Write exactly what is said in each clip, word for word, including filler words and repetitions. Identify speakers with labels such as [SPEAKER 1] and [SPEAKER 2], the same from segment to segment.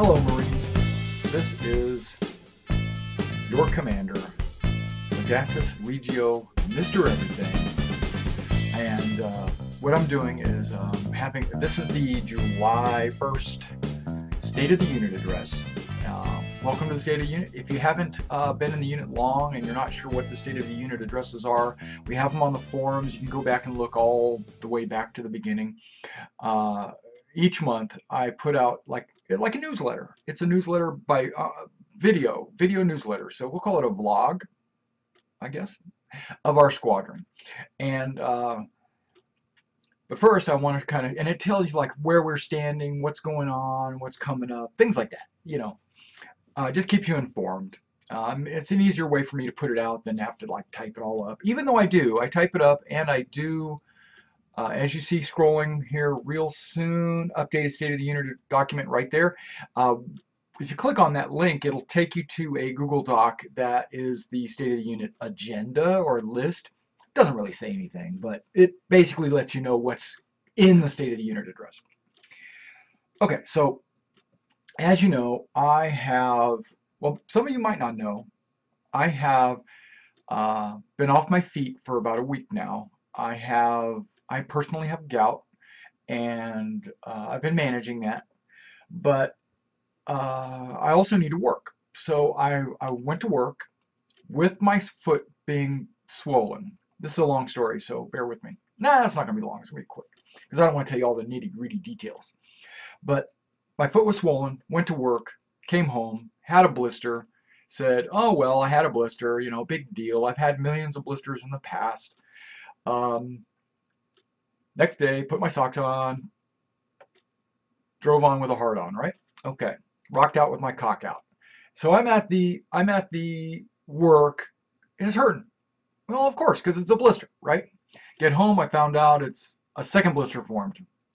[SPEAKER 1] Hello, Marines. This is your commander, Legatus Legio, Mister Everything. And uh, what I'm doing is um, having, this is the July first State of the Unit address. Uh, welcome to the State of the Unit. If you haven't uh, been in the unit long and you're not sure what the State of the Unit addresses are, we have them on the forums. You can go back and look all the way back to the beginning. Uh, each month I put out like like a newsletter. It's a newsletter by uh, video, video newsletter. So we'll call it a vlog, I guess, of our squadron. And uh, but first I want to kind of, and it tells you like where we're standing, what's going on, what's coming up, things like that. You know, uh, just keeps you informed. Um, it's an easier way for me to put it out than to have to like type it all up. Even though I do, I type it up and I do. Uh, as you see scrolling here real soon, updated State of the Unit document right there. Uh, if you click on that link, it'll take you to a Google Doc that is the State of the Unit agenda or list. It doesn't really say anything, but it basically lets you know what's in the State of the Unit address. Okay, so as you know, I have, well, some of you might not know, I have uh, been off my feet for about a week now. I have I personally have gout, and uh, I've been managing that, but uh, I also need to work. So I, I went to work with my foot being swollen. This is a long story, so bear with me. Nah, it's not going to be long. It's going to be quick, because I don't want to tell you all the nitty-gritty details. But my foot was swollen, went to work, came home, had a blister, said, oh, well, I had a blister, you know, big deal. I've had millions of blisters in the past. Um... Next day, put my socks on, drove on with a heart on, right? Okay, rocked out with my cock out. So I'm at the I'm at the work, and it's hurting. Well, of course, because it's a blister, right? Get home, I found out it's a second blister formed,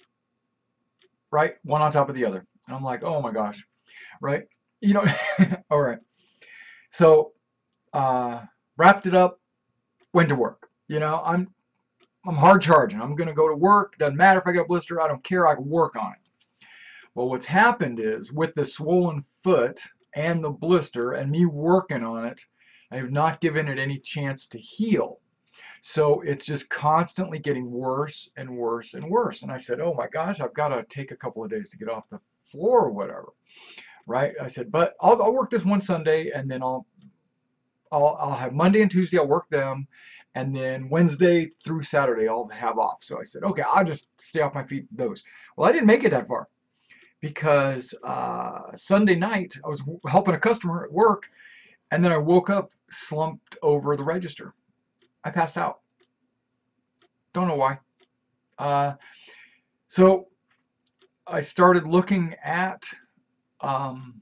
[SPEAKER 1] right? One on top of the other. And I'm like, oh my gosh, right? You know, all right. So uh, wrapped it up, went to work. You know, I'm. I'm hard charging. I'm going to go to work. Doesn't matter if I got a blister. I don't care. I can work on it. Well, what's happened is with the swollen foot and the blister and me working on it, I have not given it any chance to heal. So it's just constantly getting worse and worse and worse. And I said, oh my gosh, I've got to take a couple of days to get off the floor or whatever. Right? I said, but I'll, I'll work this one Sunday, and then I'll, I'll, I'll have Monday and Tuesday, I'll work them. And then Wednesday through Saturday, I'll have off. So I said, okay, I'll just stay off my feet those. Well, I didn't make it that far, because uh, Sunday night, I was helping a customer at work, and then I woke up slumped over the register. I passed out. Don't know why. Uh, so I started looking at um,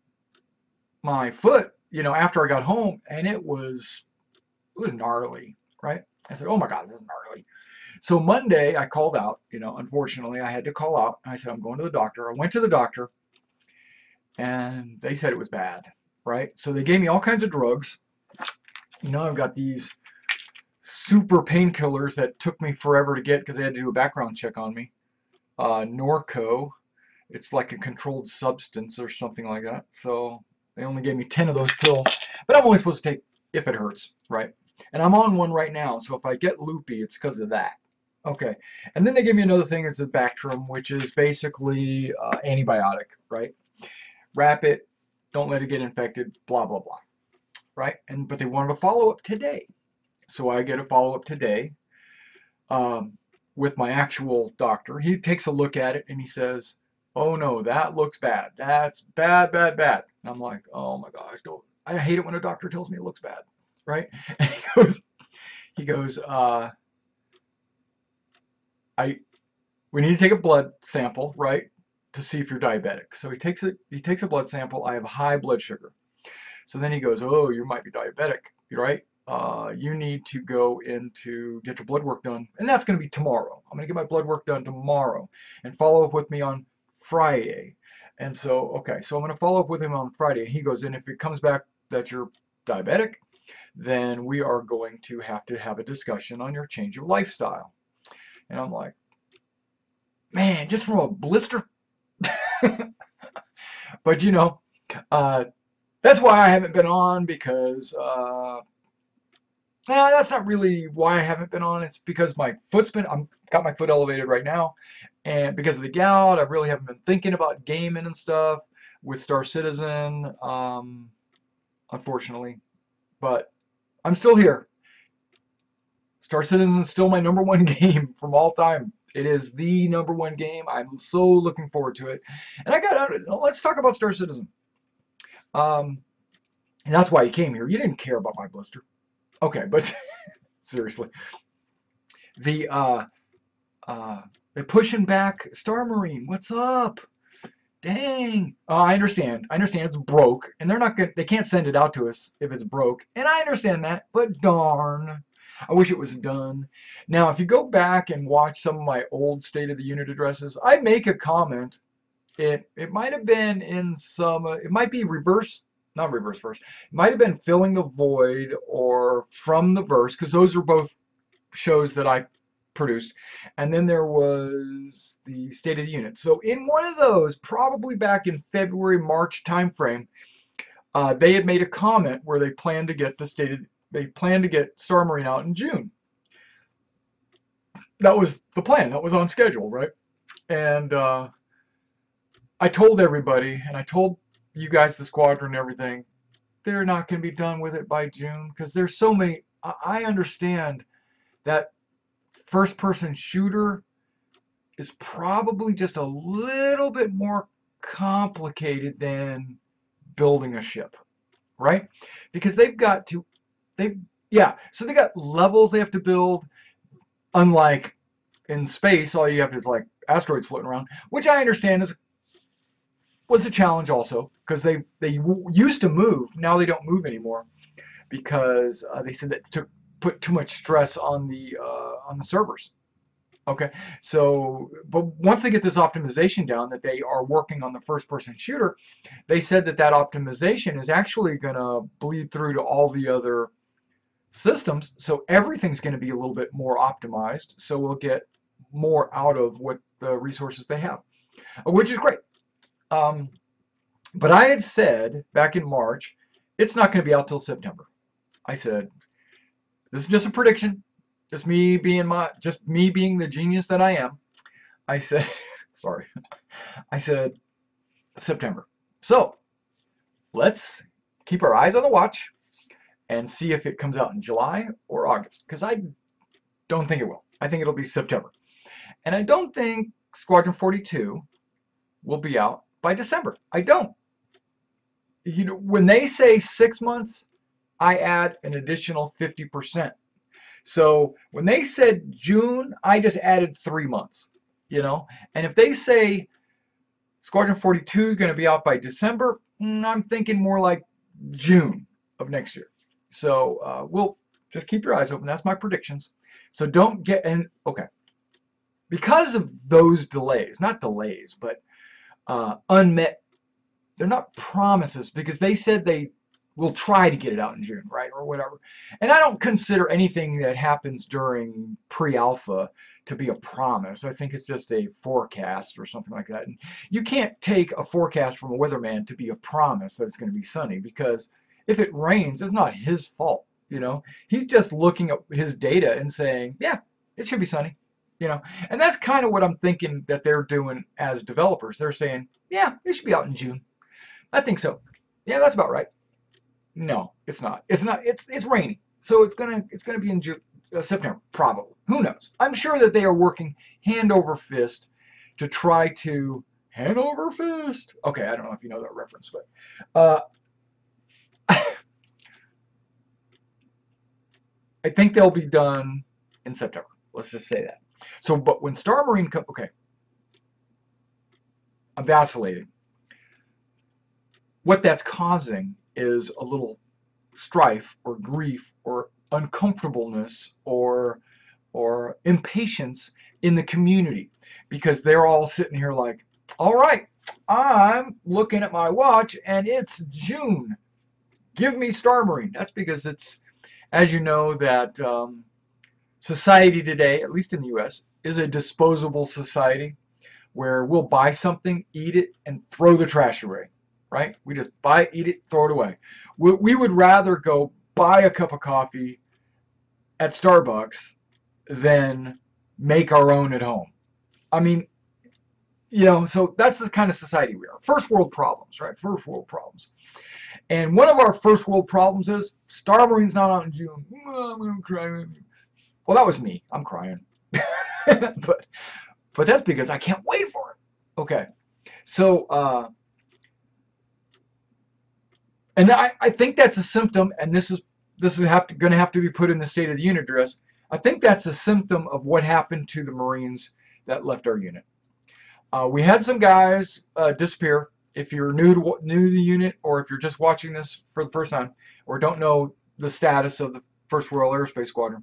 [SPEAKER 1] my foot, you know, after I got home, and it was, it was gnarly. Right? I said, oh my God, this is gnarly. So Monday I called out, you know, unfortunately I had to call out. I said, I'm going to the doctor. I went to the doctor, and they said it was bad, right? So they gave me all kinds of drugs. You know, I've got these super painkillers that took me forever to get because they had to do a background check on me. Uh, Norco, it's like a controlled substance or something like that. So they only gave me ten of those pills, but I'm only supposed to take if it hurts, right? And I'm on one right now, so if I get loopy, it's because of that. Okay, and then they give me another thing, it's a Bactrim, which is basically uh, antibiotic, right? Wrap it, don't let it get infected, blah, blah, blah, right? And but they wanted a follow-up today. So I get a follow-up today um, with my actual doctor. He takes a look at it, and he says, oh no, that looks bad. That's bad, bad, bad. And I'm like, oh my gosh, don't. I hate it when a doctor tells me it looks bad. Right? And he goes, he goes, uh, I, we need to take a blood sample, right, to see if you're diabetic. So he takes it, he takes a blood sample. I have high blood sugar. So then he goes, oh, you might be diabetic, right? Uh, you need to go in to get your blood work done. And that's going to be tomorrow. I'm going to get my blood work done tomorrow and follow up with me on Friday. And so, okay, so I'm going to follow up with him on Friday. And he goes, and if it comes back that you're diabetic, then we are going to have to have a discussion on your change of lifestyle. And I'm like, man, just from a blister? But you know, uh, that's why I haven't been on because uh, nah, that's not really why I haven't been on. It's because my foot's been I'm got my foot elevated right now, and because of the gout, I really haven't been thinking about gaming and stuff with Star Citizen, um, unfortunately. But I'm still here. Star Citizen is still my number one game from all time. It is the number one game. I'm so looking forward to it. And I got out. Let's talk about Star Citizen. Um, and that's why you came here. You didn't care about my blister. Okay, but seriously, the uh, uh, they're pushing back Star Marine. What's up? Dang. Uh, I understand. I understand it's broke, and they're not good. They can't send it out to us if it's broke, and I understand that. But darn, I wish it was done. Now, if you go back and watch some of my old State of the Unit addresses, I make a comment. It it might have been in some. Uh, it might be reverse. Not reverse verse. It might have been Filling the Void or From the Verse, because those are both shows that I produced. And then there was the State of the Unit. So in one of those, probably back in February, March timeframe, uh, they had made a comment where they planned to get the State of they planned to get Star Marine out in June. That was the plan. That was on schedule, right? And uh, I told everybody, and I told you guys, the squadron and everything, they're not going to be done with it by June because there's so many. I understand that first-person shooter is probably just a little bit more complicated than building a ship, right? Because they've got to, they, yeah, so they got levels they have to build, unlike in space, all you have is like asteroids floating around, which I understand is was a challenge also, because they, they used to move, now they don't move anymore, because uh, they said that it took put too much stress on the uh, on the servers. Okay, so but once they get this optimization down, that they are working on the first-person shooter, they said that that optimization is actually going to bleed through to all the other systems. So everything's going to be a little bit more optimized. So we'll get more out of what the resources they have, which is great. Um, but I had said back in March, it's not going to be out till September. I said, this is just a prediction, just me being my, just me being the genius that I am. I said, sorry, I said September. So let's keep our eyes on the watch and see if it comes out in July or August, because I don't think it will. I think it'll be September, and I don't think Squadron forty-two will be out by December. I don't. You know, when they say six months, I add an additional fifty percent. So when they said June, I just added three months, you know. And if they say Squadron forty-two is going to be out by December, I'm thinking more like June of next year. So uh, we'll just keep your eyes open. That's my predictions. So don't get, and okay, because of those delays, not delays, but uh, unmet, they're not promises, because they said they will try to get it out in June, right, or whatever. And I don't consider anything that happens during pre-alpha to be a promise. I think it's just a forecast or something like that. And you can't take a forecast from a weatherman to be a promise that it's going to be sunny, because if it rains, it's not his fault, you know. He's just looking at his data and saying, yeah, it should be sunny, you know. And that's kind of what I'm thinking that they're doing as developers. They're saying, yeah, it should be out in June. I think so. Yeah, that's about right. No, it's not. It's not. It's it's raining, so it's gonna it's gonna be in June, uh, September probably. Who knows? I'm sure that they are working hand over fist to try to hand over fist. Okay, I don't know if you know that reference, but uh, I think they'll be done in September. Let's just say that. So, but when Star Marine comes, okay, I'm vacillating. What that's causing is a little strife or grief or uncomfortableness or or impatience in the community, because they're all sitting here like, all right, I'm looking at my watch and it's June. Give me Star Marine. That's because it's, as you know, that um, society today, at least in the U S, is a disposable society where we'll buy something, eat it, and throw the trash away. right? We just buy it, eat it, throw it away. We, we would rather go buy a cup of coffee at Starbucks than make our own at home. I mean, you know, so that's the kind of society we are. First world problems, right? First world problems. And one of our first world problems is Star Marine's not out in June. Oh, I'm gonna cry. Well, that was me. I'm crying. but but that's because I can't wait for it. Okay. So uh and I, I think that's a symptom, and this is this is have to, gonna have to be put in the State of the Unit address. I think that's a symptom of what happened to the Marines that left our unit. Uh, we had some guys uh, disappear. If you're new to new to the unit, or if you're just watching this for the first time, or don't know the status of the First Royal Aerospace Squadron,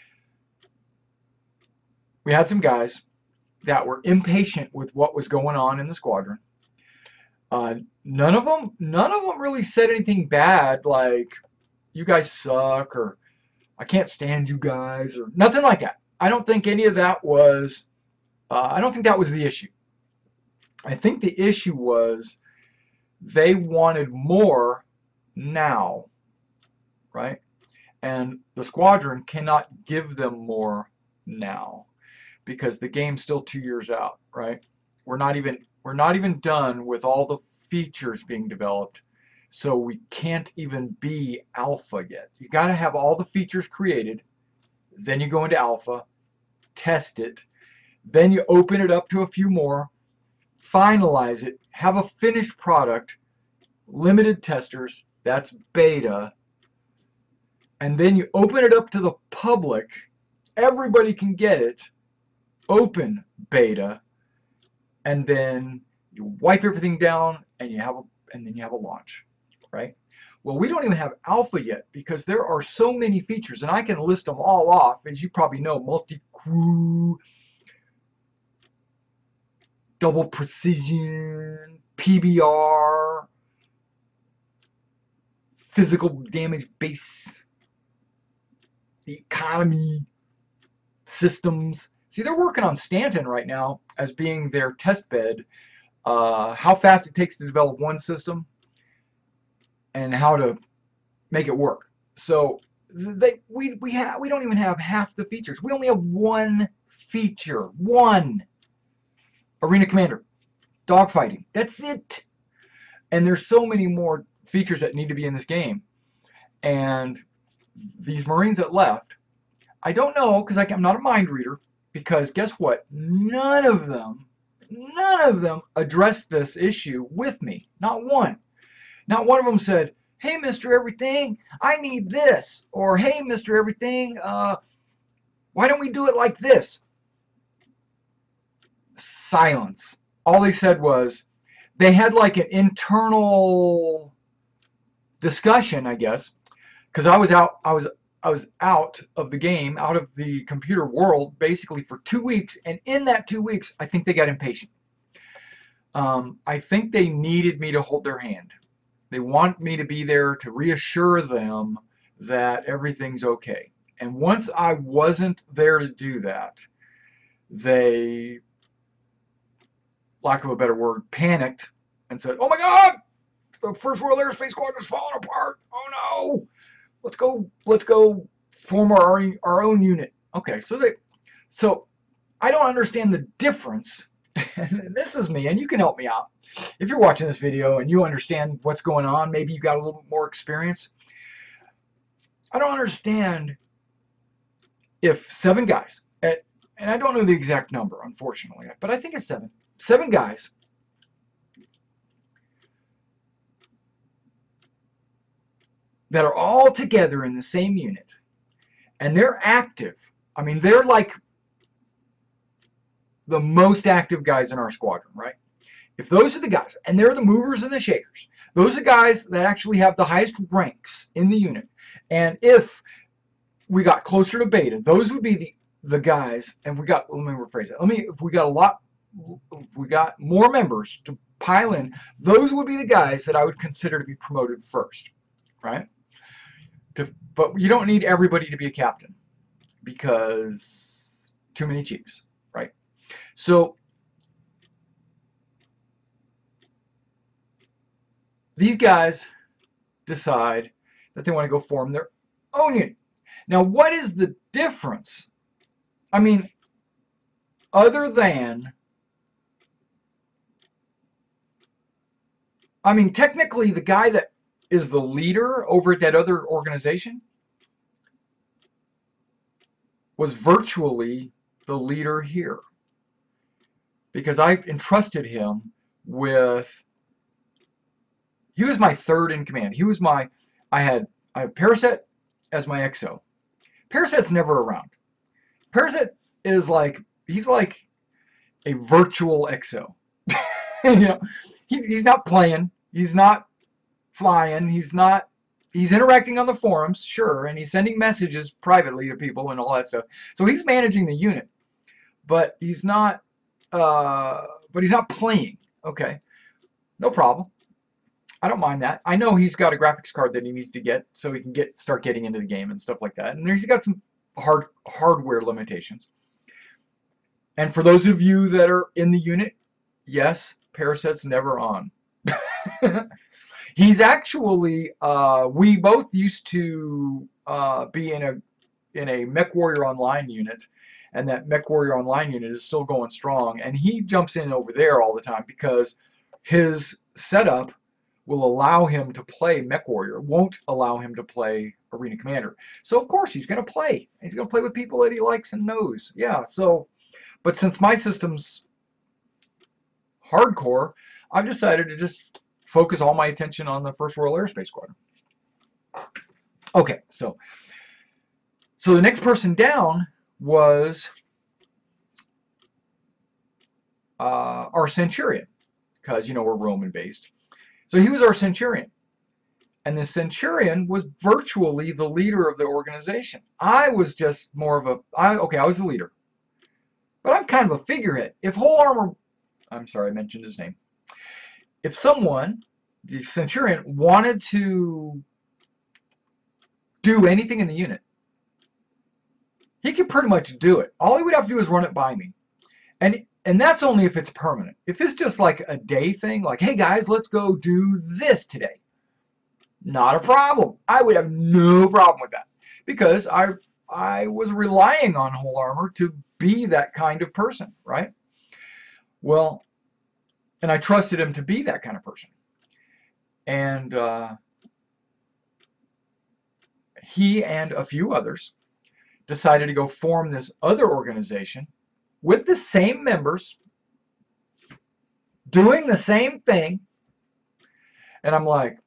[SPEAKER 1] we had some guys that were impatient with what was going on in the squadron. Uh, none of them, none of them really said anything bad, like "you guys suck" or "I can't stand you guys" or nothing like that. I don't think any of that was. Uh, I don't think that was the issue. I think the issue was they wanted more now, right? And the squadron cannot give them more now because the game's still two years out, right? We're not even we're not even done with all the features being developed, so we can't even be alpha yet. You got to have all the features created, then you go into alpha, test it, then you open it up to a few more, finalize it, have a finished product, limited testers, that's beta, and then you open it up to the public, everybody can get it, open beta, and then you wipe everything down and you have a and then you have a launch, right? Well, we don't even have alpha yet because there are so many features, and I can list them all off, as you probably know: multi-crew, double precision, P B R, physical damage base, the economy, systems. See, they're working on Stanton right now as being their test bed. Uh, how fast it takes to develop one system and how to make it work. So they we we have we don't even have half the features. We only have one feature, one. Arena Commander, dogfighting. That's it. And there's so many more features that need to be in this game. And these Marines that left, I don't know, because I'm not a mind reader, because guess what? None of them, none of them addressed this issue with me. Not one. Not one of them said, "Hey, Mister Everything, I need this." Or, "Hey, Mister Everything, uh, why don't we do it like this?" Silence. All they said was, they had like an internal discussion, I guess, because I was out, I was, I was out of the game, out of the computer world, basically for two weeks, and in that two weeks, I think they got impatient. Um, I think they needed me to hold their hand. They want me to be there to reassure them that everything's okay. And once I wasn't there to do that, they, lack of a better word, panicked and said, "Oh my God, the First World Aerospace Squadron is falling apart. Oh no, let's go, let's go form our our own unit." Okay, so they, so I don't understand the difference. And this is me, and you can help me out if you're watching this video and you understand what's going on. Maybe you got a little bit more experience. I don't understand if seven guys, at, and I don't know the exact number, unfortunately, but I think it's seven. Seven guys that are all together in the same unit, and they're active. I mean, they're like the most active guys in our squadron, right? If those are the guys, and they're the movers and the shakers, those are the guys that actually have the highest ranks in the unit. And if we got closer to beta, those would be the, the guys, and we got, let me rephrase it. Let me, if we got a lot, if we got more members to pile in, those would be the guys that I would consider to be promoted first, right? To, but you don't need everybody to be a captain because too many chiefs, right? So these guys decide that they want to go form their own unit. Now, what is the difference? I mean, other than, I mean, technically the guy that is the leader over at that other organization was virtually the leader here, because I entrusted him with, he was my third in command. He was my, I had, I have Paraset as my X O. Paraset's never around. Paraset is like, he's like a virtual X O. You know, he, he's not playing, he's not flying, he's not, he's interacting on the forums, sure, and he's sending messages privately to people and all that stuff. So he's managing the unit, but he's not, uh, but he's not playing. Okay, no problem. I don't mind that. I know he's got a graphics card that he needs to get so he can get start getting into the game and stuff like that. And he's got some hard hardware limitations. And for those of you that are in the unit, yes, Paraset's never on. He's actually, uh, we both used to uh, be in a in a MechWarrior Online unit, and that MechWarrior Online unit is still going strong. And he jumps in over there all the time because his setup will allow him to play MechWarrior, won't allow him to play Arena Commander. So of course he's going to play. He's going to play with people that he likes and knows. Yeah. So, but since my system's hardcore, I've decided to just focus all my attention on the First Royal Airspace Squadron. Okay, so so the next person down was uh, our Centurion, because you know we're Roman based. So he was our Centurion, and the Centurion was virtually the leader of the organization. I was just more of a I okay, I was the leader, but I'm kind of a figurehead. If Whole Armor, I'm sorry, I mentioned his name. If someone, the Centurion, wanted to do anything in the unit, he could pretty much do it. All he would have to do is run it by me. And and that's only if it's permanent. If it's just like a day thing, like, hey guys, let's go do this today, not a problem. I would have no problem with that, because I I was relying on Whole Armor to be that kind of person, right? Well, and I trusted him to be that kind of person. And uh, he and a few others decided to go form this other organization with the same members, doing the same thing. And I'm like,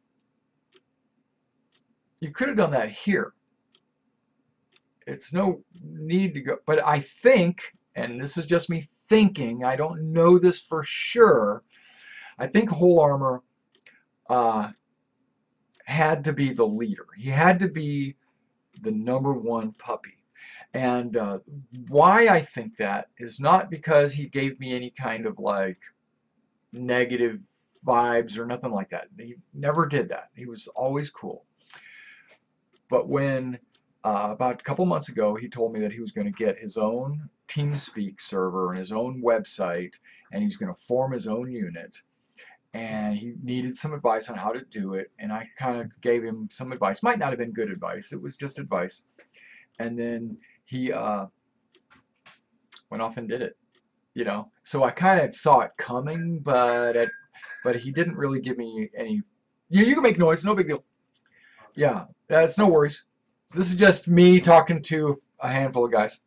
[SPEAKER 1] you could have done that here. It's no need to go. But I think, and this is just me thinking, I don't know this for sure, I think Whole Armor uh, had to be the leader. He had to be the number one puppy. And uh, why I think that is not because he gave me any kind of like negative vibes or nothing like that. He never did that. He was always cool. But when uh, about a couple months ago, he told me that he was going to get his own TeamSpeak server and his own website, and he's going to form his own unit. And he needed some advice on how to do it, and I kind of gave him some advice. Might not have been good advice. It was just advice. And then he uh, went off and did it, you know. So I kind of saw it coming, but it, but he didn't really give me any. You you can make noise, no big deal. Yeah, that's no worries. This is just me talking to a handful of guys.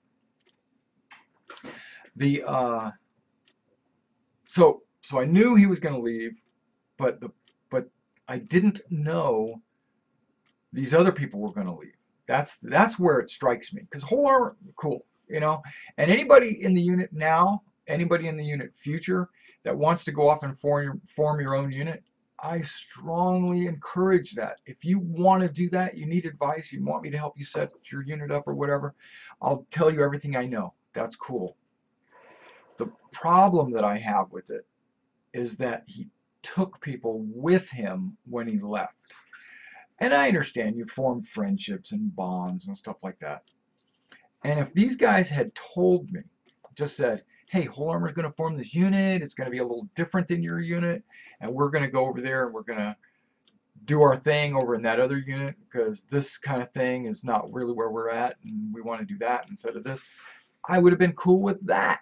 [SPEAKER 1] The uh, so so I knew he was going to leave, but the but I didn't know these other people were going to leave. That's that's where it strikes me, because Whole Armor, cool, you know. And anybody in the unit now, anybody in the unit future that wants to go off and form your, form your own unit, I strongly encourage that. If you want to do that, you need advice, you want me to help you set your unit up or whatever, I'll tell you everything I know. That's cool. The problem that I have with it is that he took people with him when he left. And I understand you form friendships and bonds and stuff like that. And if these guys had told me, just said, hey, Whole Armor is going to form this unit, it's going to be a little different than your unit, and we're going to go over there and we're going to do our thing over in that other unit because this kind of thing is not really where we're at and we want to do that instead of this, I would have been cool with that.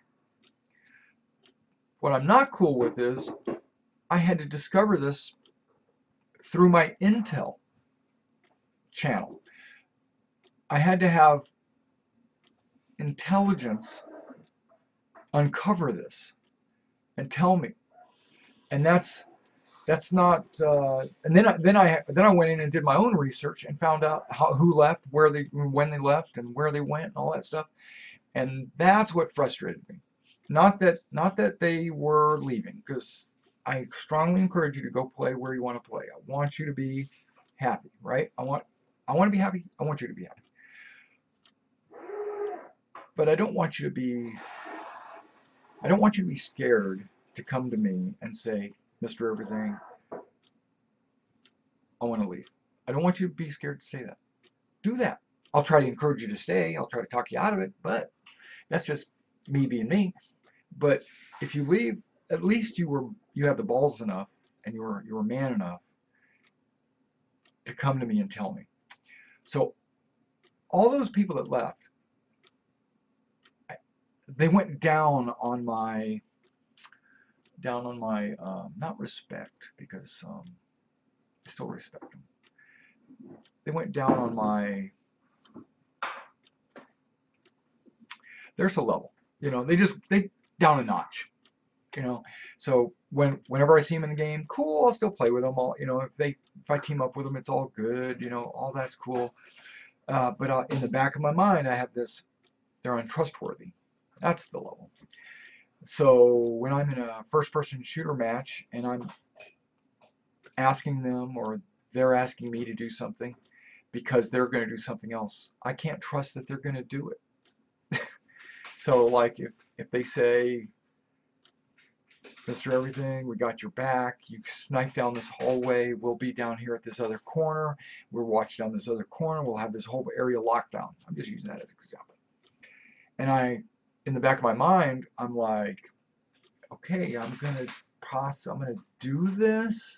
[SPEAKER 1] What I'm not cool with is I had to discover this through my Intel channel. I had to have intelligence uncover this and tell me. And that's that's not. Uh, and then I, then I then I went in and did my own research and found out how, who left, where they, when they left, and where they went, and all that stuff. And that's what frustrated me. Not that not that they were leaving, because I strongly encourage you to go play where you want to play. I want you to be happy, right? I want I want to be happy. I want you to be happy. But I don't want you to be I don't want you to be scared to come to me and say, Mister Everything, I want to leave. I don't want you to be scared to say that. Do that. I'll try to encourage you to stay. I'll try to talk you out of it, but that's just me being me. But if you leave, at least you were you have the balls enough and you were you were man enough to come to me and tell me. So all those people that left, they went down on my down on my um, not respect, because um, I still respect them. They went down on my there's a level, you know. They just they down a notch, you know. So when whenever I see them in the game, cool, I'll still play with them. All, you know, if they if I team up with them, it's all good, you know. All that's cool. Uh, but uh, in the back of my mind, I have this: they're untrustworthy. That's the level. So when I'm in a first-person shooter match and I'm asking them, or they're asking me to do something because they're going to do something else, I can't trust that they're going to do it. So like if, if they say, Mister Everything, we got your back, you snipe down this hallway, we'll be down here at this other corner, we'll watch down this other corner, we'll have this whole area locked down. I'm just using that as an example. And I, in the back of my mind, I'm like, okay, I'm gonna process, I'm gonna do this,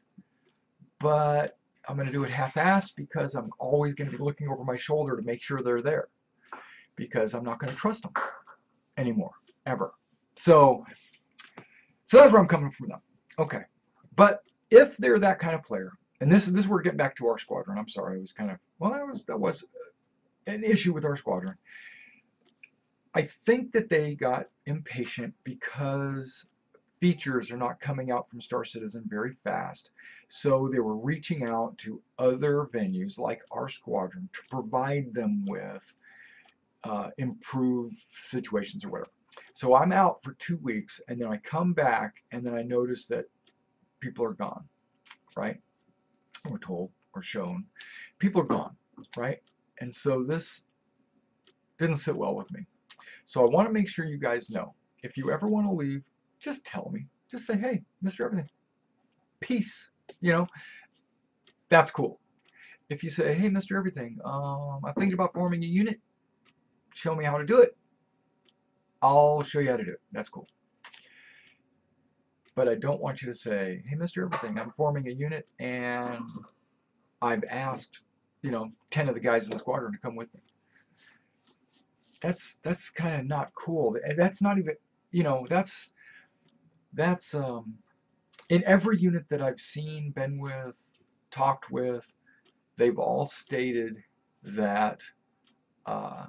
[SPEAKER 1] but I'm gonna do it half-assed because I'm always gonna be looking over my shoulder to make sure they're there, because I'm not gonna trust them anymore, ever. So, so that's where I'm coming from now. Okay, but if they're that kind of player, and this is this is where we're getting back to our squadron. I'm sorry, it was kind of well, that was that was an issue with our squadron. I think that they got impatient because features are not coming out from Star Citizen very fast. So they were reaching out to other venues like our squadron to provide them with uh, improved situations or whatever. So I'm out for two weeks and then I come back and then I notice that people are gone, right? We're told or shown. People are gone, right? And so this didn't sit well with me. So I want to make sure you guys know, if you ever want to leave, just tell me. Just say, hey, Mister Everything, peace. You know, that's cool. If you say, hey, Mister Everything, um, I'm thinking about forming a unit, show me how to do it. I'll show you how to do it. That's cool. But I don't want you to say, hey, Mister Everything, I'm forming a unit and I've asked, you know, ten of the guys in the squadron to come with me. That's that's kind of not cool. That's not even, you know, that's that's um, in every unit that I've seen, been with, talked with, they've all stated that uh,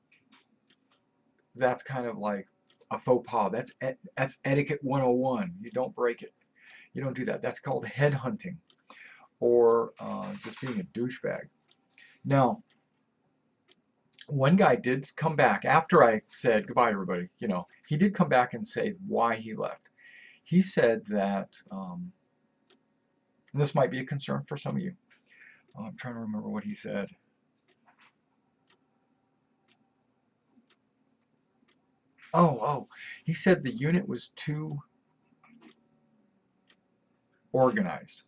[SPEAKER 1] that's kind of like a faux pas. That's that's etiquette one oh one. You don't break it. You don't do that. That's called headhunting, or uh, just being a douchebag. Now, one guy did come back after I said goodbye, everybody. You know, he did come back and say why he left. He said that, um, and this might be a concern for some of you. Oh, I'm trying to remember what he said. Oh, oh, he said the unit was too organized.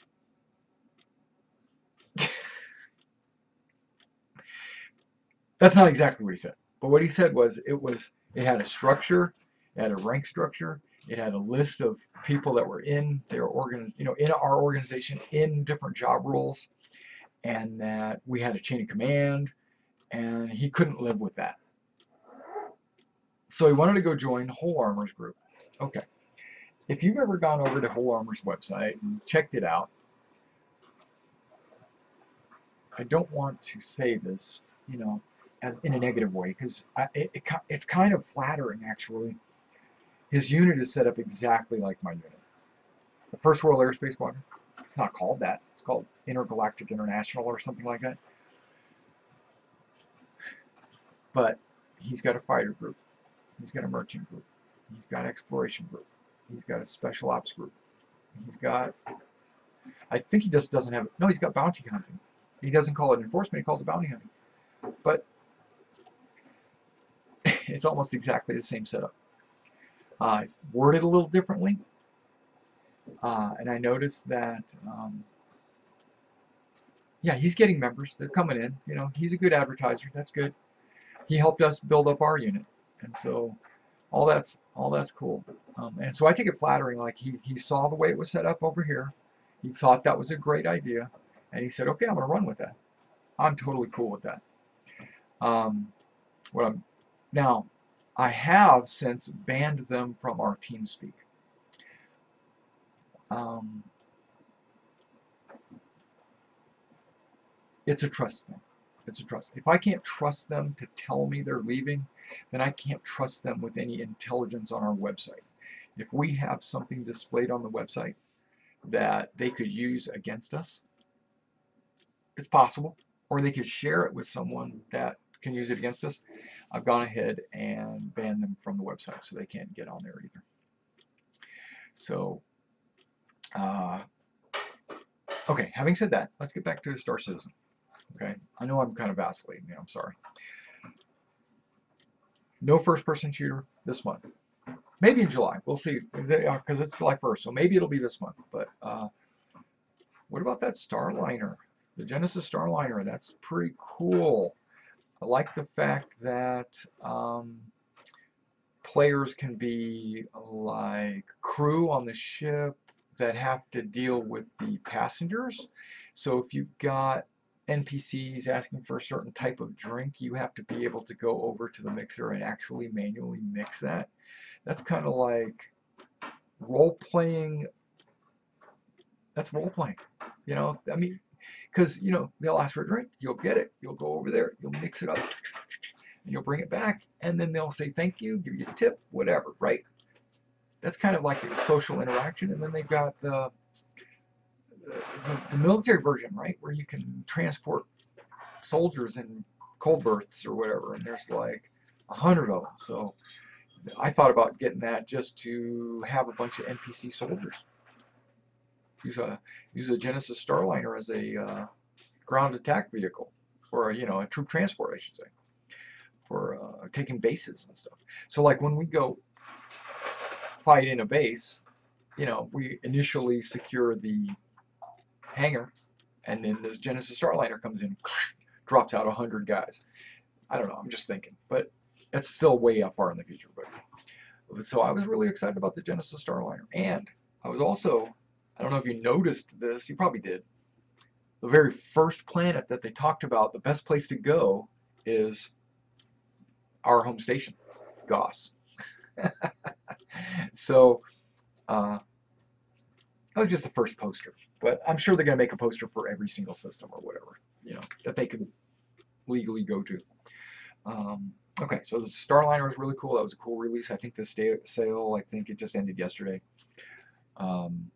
[SPEAKER 1] That's not exactly what he said. But what he said was it was it had a structure, it had a rank structure, It had a list of people that were in their organ, you know, in our organization in different job roles, and that we had a chain of command, and he couldn't live with that. So he wanted to go join Whole Armor's group. Okay. If you've ever gone over to Whole Armor's website and checked it out, I don't want to say this, you know, as in a negative way, because it, it, it's kind of flattering, actually. His unit is set up exactly like my unit. The First World Airspace Squadron, it's not called that. It's called Intergalactic International or something like that. But he's got a fighter group. He's got a merchant group. He's got an exploration group. He's got a special ops group. He's got, I think he just doesn't have, no, he's got bounty hunting. He doesn't call it enforcement, he calls it bounty hunting. But it's almost exactly the same setup. Uh, it's worded a little differently. Uh, and I noticed that, um, yeah, he's getting members. They're coming in. You know, he's a good advertiser. That's good. He helped us build up our unit. And so all that's all that's cool. Um, and so I take it flattering, like he, he saw the way it was set up over here. He thought that was a great idea. And he said, okay, I'm going to run with that. I'm totally cool with that. Um, what I'm, now, I have since banned them from our TeamSpeak. Um, it's a trust thing. It's a trust. If I can't trust them to tell me they're leaving, then I can't trust them with any intelligence on our website. If we have something displayed on the website that they could use against us, it's possible, or they could share it with someone that can use it against us. I've gone ahead and banned them from the website, so they can't get on there either. So, uh, okay, having said that, let's get back to the Star Citizen. Okay, I know I'm kind of vacillating here, I'm sorry. No first-person shooter this month. Maybe in July, we'll see, because it's July first, so maybe it'll be this month. But uh, what about that Starliner? The Genesis Starliner, that's pretty cool. I like the fact that um, players can be like crew on the ship that have to deal with the passengers. So if you've got N P Cs asking for a certain type of drink, you have to be able to go over to the mixer and actually manually mix that. That's kind of like role-playing. That's role-playing. You know, I mean, because, you know, they'll ask for a drink, you'll get it, you'll go over there, you'll mix it up, and you'll bring it back, and then they'll say thank you, give you a tip, whatever, right? That's kind of like a social interaction. And then they've got the The, the military version, right, where you can transport soldiers in cold berths or whatever, and there's like a hundred of them. So I thought about getting that just to have a bunch of N P C soldiers. Use a use a Genesis Starliner as a uh, ground attack vehicle, or you know, a troop transport, I should say, for uh, taking bases and stuff. So like when we go fight in a base, you know, we initially secure the hangar, and then this Genesis Starliner comes in, drops out a hundred guys. I don't know, I'm just thinking, but that's still way up far in the future. But so I was really excited about the Genesis Starliner, and I was also, I don't know if you noticed this, you probably did, the very first planet that they talked about, the best place to go is our home station, Goss. So uh, that was just the first poster. But I'm sure they're going to make a poster for every single system or whatever, you know, that they can legally go to. Um, okay, so the Starliner was really cool. That was a cool release. I think the sale, I think it just ended yesterday. Um,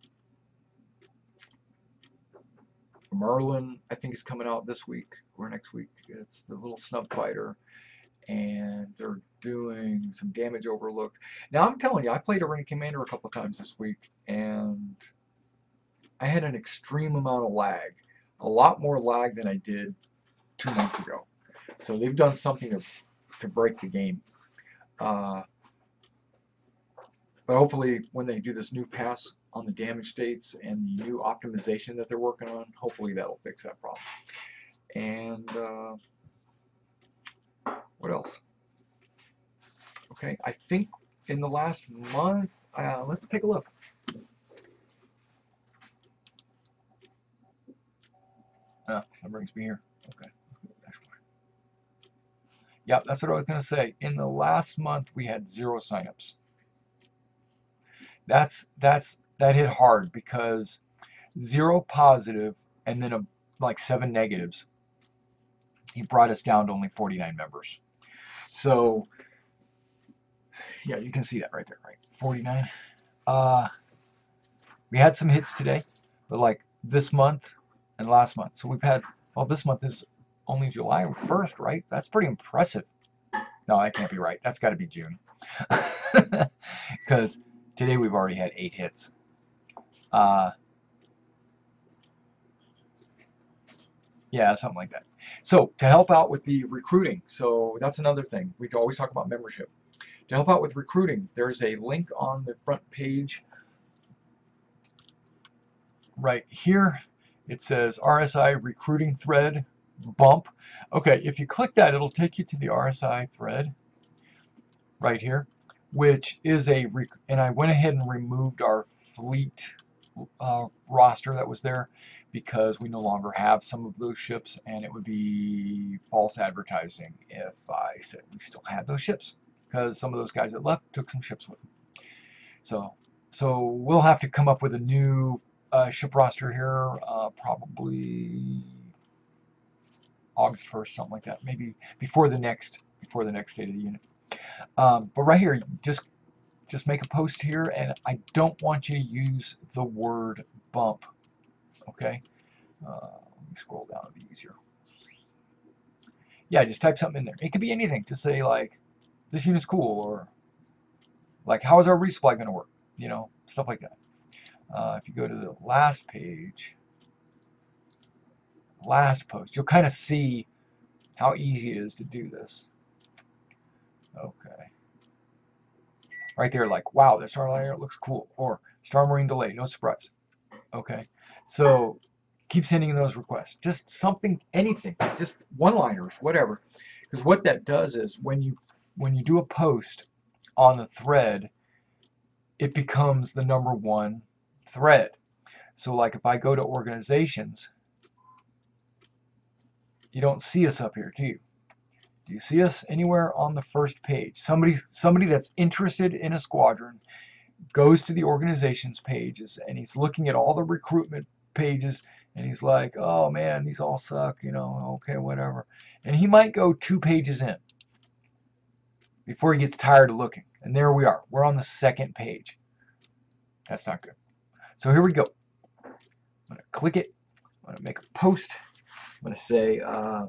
[SPEAKER 1] Merlin, I think, is coming out this week or next week. It's the little snub fighter, and they're doing some damage overlooked. Now, I'm telling you, I played Arena Commander a couple of times this week, and I had an extreme amount of lag, a lot more lag than I did two months ago. So they've done something to, to break the game. Uh, but hopefully when they do this new pass on the damage states and the new optimization that they're working on, hopefully that'll fix that problem. And uh, what else? Okay, I think in the last month, uh, let's take a look. Oh, that brings me here. Okay. Yeah, that's what I was going to say. In the last month, we had zero signups. That's that's that hit hard because zero positive and then a, like seven negatives. He brought us down to only forty-nine members. So yeah, you can see that right there, right? forty-nine. Uh, we had some hits today, but like this month and last month. So we've had, well, this month is only July first, right? That's pretty impressive. No, that can't be right. That's got to be June. Because today we've already had eight hits. Uh, yeah, something like that. So to help out with the recruiting, so that's another thing. We always talk about membership. To help out with recruiting, there's a link on the front page right here. It says R S I recruiting thread bump. Okay, if you click that, it'll take you to the R S I thread right here, which is a, and I went ahead and removed our fleet uh, roster that was there because we no longer have some of those ships, and it would be false advertising if I said we still had those ships, because some of those guys that left took some ships with them. So, so we'll have to come up with a new uh, ship roster here, uh, probably August first, something like that. Maybe before the next before the next State of the Unit. Um, but right here, just just make a post here, and I don't want you to use the word bump. Okay, uh, let me scroll down, it'll be easier. Yeah, just type something in there. It could be anything. Just say like, this unit's cool, or like, how is our resupply going to work? You know, stuff like that. Uh, if you go to the last page, last post, you'll kind of see how easy it is to do this. Okay. Right there, like, wow, this Starliner looks cool. Or Star Marine delay, no surprise. Okay. So keep sending those requests. Just something, anything, just one-liners, whatever. Because what that does is when you when you do a post on the thread, it becomes the number one thread. So like if I go to organizations, you don't see us up here, do you? Do you see us anywhere on the first page? Somebody somebody that's interested in a squadron goes to the organizations pages, and he's looking at all the recruitment pages, and he's like, oh man, these all suck, you know, okay, whatever. And he might go two pages in before he gets tired of looking. And there we are. We're on the second page. That's not good. So here we go. I'm going to click it. I'm going to make a post. I'm going to say, uh,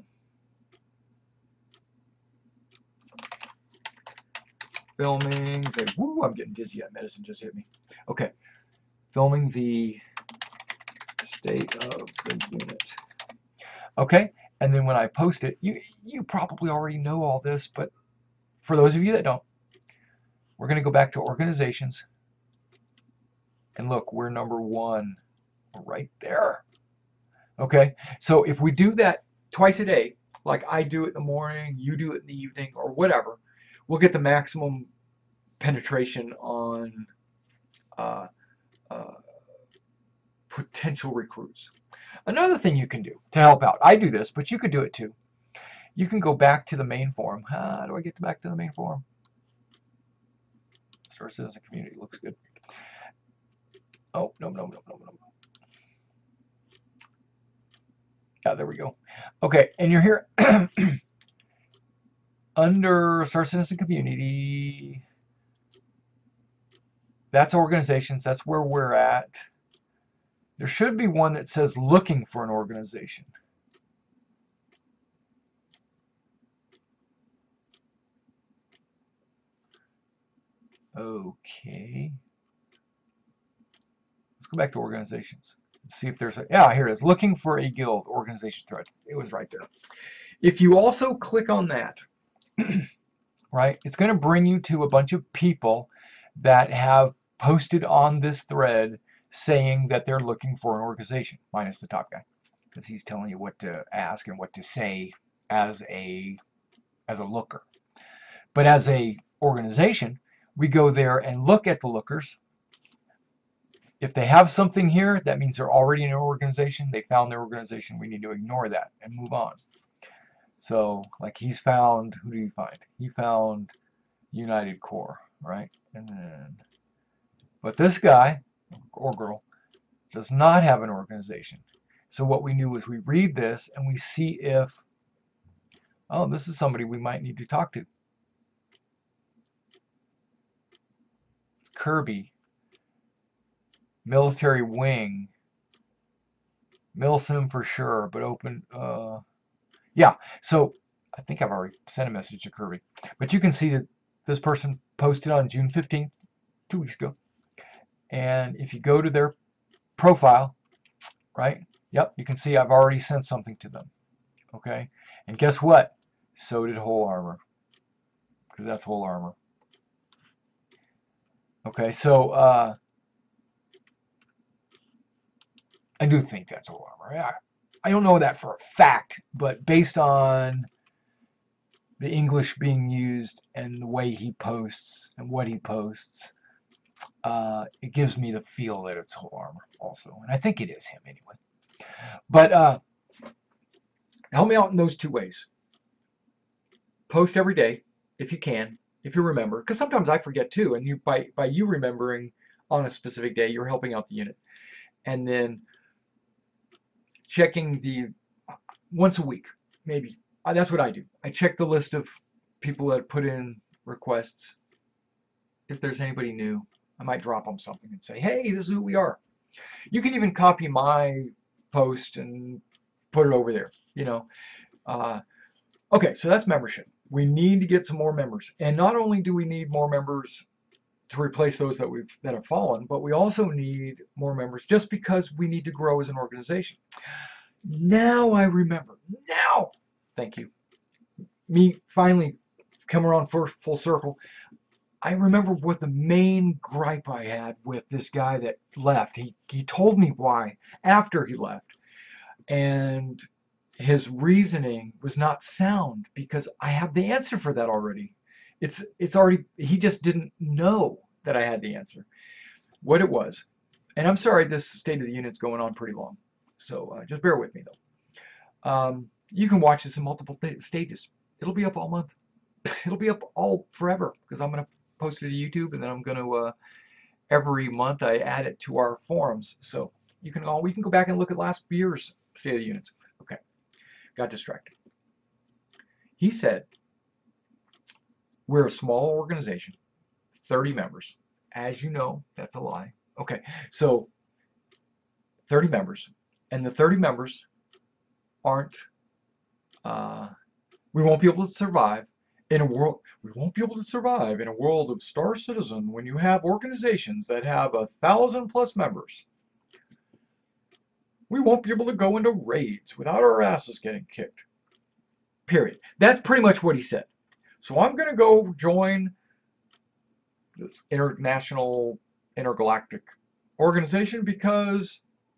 [SPEAKER 1] filming, okay, woo, I'm getting dizzy. That medicine just hit me. Okay, filming the state of the unit. Okay, and then when I post it, you you probably already know all this, but for those of you that don't, we're going to go back to organizations, and look, we're number one right there. Okay, so if we do that twice a day, like I do it in the morning, you do it in the evening, or whatever, we'll get the maximum penetration on uh, uh, potential recruits. Another thing you can do to help out, I do this, but you could do it too. You can go back to the main forum. How do I get back to the main forum? Star Citizen Community looks good. Oh, no, no, no, no, no. Yeah, there we go. Okay, and you're here under Star Citizen Community. That's organizations. That's where we're at. There should be one that says looking for an organization. Okay. Let's go back to organizations. Let's see if there's a, yeah, here it is. Looking for a guild organization thread. It was right there. If you also click on that, right, it's going to bring you to a bunch of people that have posted on this thread saying that they're looking for an organization, minus the top guy, because he's telling you what to ask and what to say as a as a looker. But as a organization, we go there and look at the lookers. If they have something here, that means they're already in an organization. They found their organization. We need to ignore that and move on. So, like he's found, who did he find? He found United Core, right? And then, but this guy, or girl, does not have an organization. So what we do is we read this and we see if, oh, this is somebody we might need to talk to. Kirby, military wing, Milsim for sure, but open, uh, yeah. So I think I've already sent a message to Kirby, but you can see that this person posted on June fifteenth, two weeks ago. And if you go to their profile, right? Yep, you can see I've already sent something to them. Okay, and guess what? So did Whole Armor, because that's Whole Armor. Okay, so uh, I do think that's Whole Armor. I, I don't know that for a fact, but based on the English being used and the way he posts and what he posts, uh, it gives me the feel that it's Whole Armor also, and I think it is him anyway. But uh, help me out in those two ways. Post every day if you can, if you remember, because sometimes I forget too, and you by by you remembering on a specific day, you're helping out the unit. And then checking the once a week, maybe. Uh, that's what I do. I check the list of people that put in requests. If there's anybody new, I might drop them something and say, hey, this is who we are. You can even copy my post and put it over there, you know. Uh, okay, so that's membership. We need to get some more members. And not only do we need more members to replace those that we've that have fallen, but we also need more members just because we need to grow as an organization. Now I remember. Now, thank you. Me finally come around for full circle. I remember what the main gripe I had with this guy that left. He he told me why after he left. And his reasoning was not sound because I have the answer for that already. It's it's already, he just didn't know that I had the answer. What it was, and I'm sorry this State of the Unit's going on pretty long, so uh, just bear with me though. Um, you can watch this in multiple stages. It'll be up all month. It'll be up all forever because I'm going to post it to YouTube, and then I'm going to, uh, every month I add it to our forums. So you can all, we can go back and look at last year's State of the Units. Okay, got distracted. He said, we're a small organization, thirty members. As you know, that's a lie. Okay, so thirty members, and the thirty members aren't, uh, we won't be able to survive in a world, we won't be able to survive in a world of Star Citizen when you have organizations that have a thousand plus members. We won't be able to go into raids without our asses getting kicked. Period. That's pretty much what he said. So I'm going to go join this international, intergalactic organization because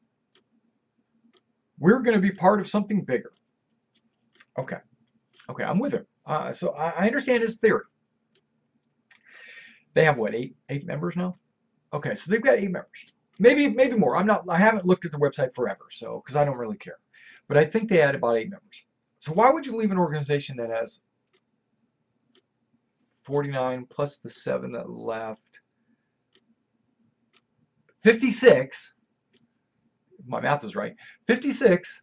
[SPEAKER 1] we're going to be part of something bigger. Okay. Okay, I'm with him. Uh, so I, I understand his theory. They have what, eight eight members now? Okay, so they've got eight members. Maybe maybe more. I'm not. I haven't looked at the website forever, so because I don't really care. But I think they had about eight members. So why would you leave an organization that has forty-nine plus the seven that left? fifty-six. If my math is right. fifty-six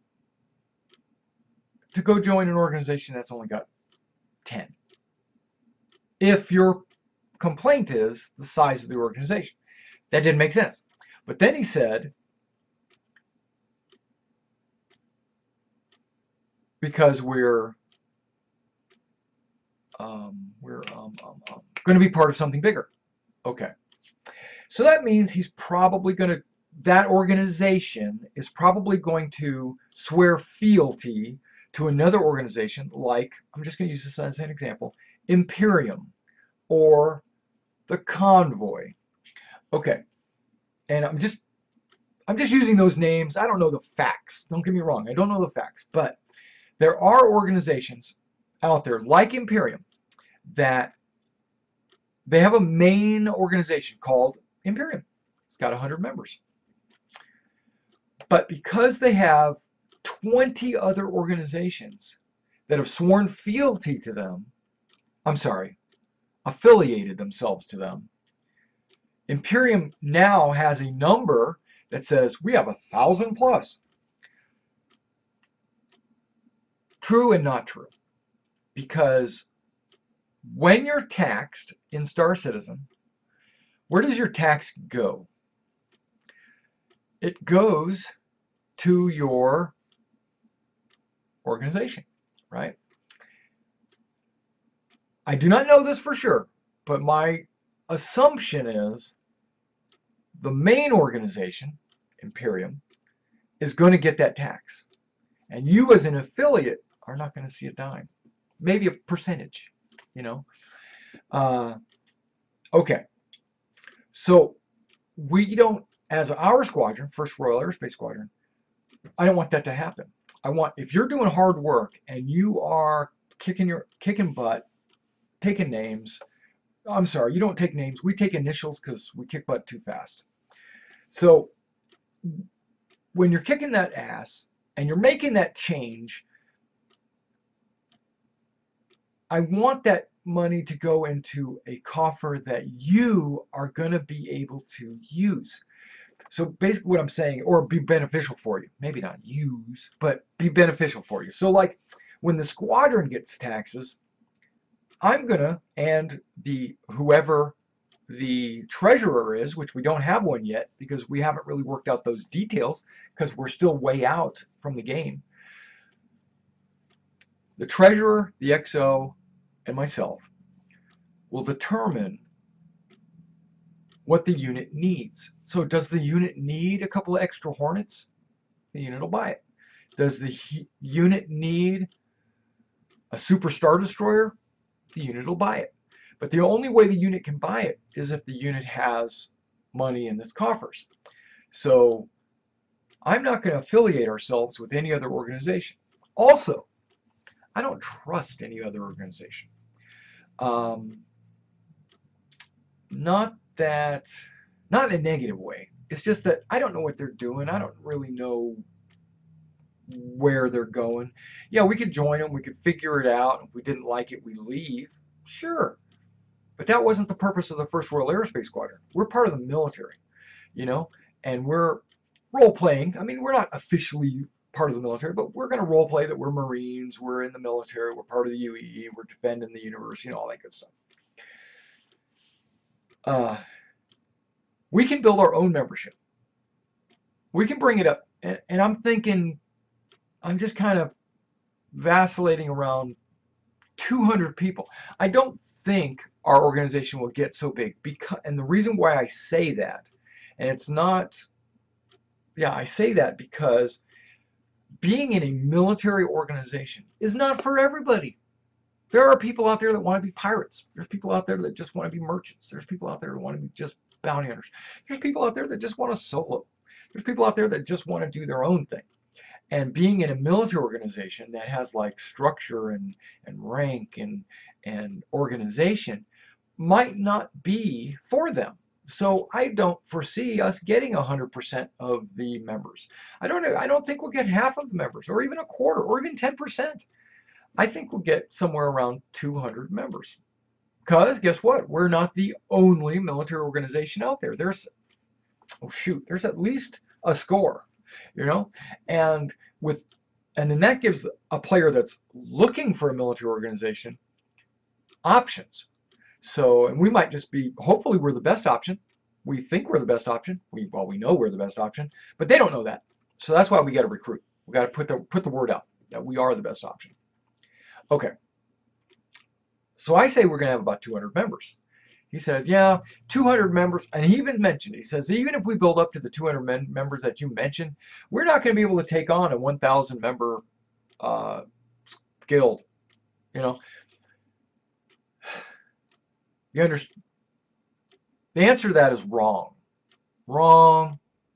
[SPEAKER 1] to go join an organization that's only got ten. If your complaint is the size of the organization. That didn't make sense. But then he said, because we're um, we're um, um, um, going to be part of something bigger. Okay. So that means he's probably going to, that organization is probably going to swear fealty to another organization like, I'm just going to use this as an example, Imperium or the Convoy. Okay, and I'm just I'm just using those names. I don't know the facts. Don't get me wrong. I don't know the facts, but there are organizations out there like Imperium that they have a main organization called Imperium. It's got one hundred members. But because they have twenty other organizations that have sworn fealty to them, I'm sorry, affiliated themselves to them, Imperium now has a number that says we have a thousand plus. True and not true. Because when you're taxed in Star Citizen, where does your tax go? It goes to your organization, right? I do not know this for sure, but my assumption is the main organization, Imperium, is going to get that tax. And you as an affiliate are not going to see a dime. Maybe a percentage, you know. Uh, okay. So we don't, as our squadron, First Royal Aerospace Squadron, I don't want that to happen. I want, if you're doing hard work and you are kicking your kicking butt, taking names, I'm sorry, you don't take names. We take initials because we kick butt too fast. So when you're kicking that ass and you're making that change, I want that money to go into a coffer that you are going to be able to use. So basically what I'm saying, or be beneficial for you, maybe not use, but be beneficial for you. So like when the squadron gets taxes, I'm gonna, and the whoever the treasurer is, which we don't have one yet because we haven't really worked out those details because we're still way out from the game. The treasurer, the X O, and myself will determine what the unit needs. So does the unit need a couple of extra Hornets? The unit will buy it. Does the unit need a Super Star Destroyer? The unit will buy it. But the only way the unit can buy it is if the unit has money in its coffers. So I'm not going to affiliate ourselves with any other organization. Also, I don't trust any other organization. Um, not that, not in a negative way. It's just that I don't know what they're doing. I don't really know where they're going. Yeah, we could join them. We could figure it out. If we didn't like it, we leave. Sure. But that wasn't the purpose of the First Royal Aerospace Squadron. We're part of the military, you know, and we're role-playing. I mean, we're not officially part of the military, but we're going to role-play that we're Marines, we're in the military, we're part of the U E E, we're defending the universe, you know, all that good stuff. Uh, we can build our own membership. We can bring it up. And, and I'm thinking, I'm just kind of vacillating around two hundred people. I don't think our organization will get so big. Because, and the reason why I say that, and it's not, yeah, I say that because being in a military organization is not for everybody. There are people out there that want to be pirates. There's people out there that just want to be merchants. There's people out there that want to be just bounty hunters. There's people out there that just want to solo. There's people out there that just want to do their own thing. And being in a military organization that has like structure and, and rank and, and organization might not be for them. So I don't foresee us getting one hundred percent of the members. I don't know. I don't think we'll get half of the members or even a quarter or even ten percent. I think we'll get somewhere around two hundred members. Because guess what? We're not the only military organization out there. There's, oh shoot, there's at least a score, you know? And with, and then that gives a player that's looking for a military organization options. So, and we might just be, hopefully we're the best option. We think we're the best option. We, well, we know we're the best option, but they don't know that. So that's why we got to recruit. We got to put the, put the word out that we are the best option. Okay. So I say we're going to have about two hundred members. He said, yeah, two hundred members. And he even mentioned, he says, even if we build up to the two hundred men, members that you mentioned, we're not going to be able to take on a one thousand member uh, guild. You know, you understand? The answer to that is wrong. Wrong.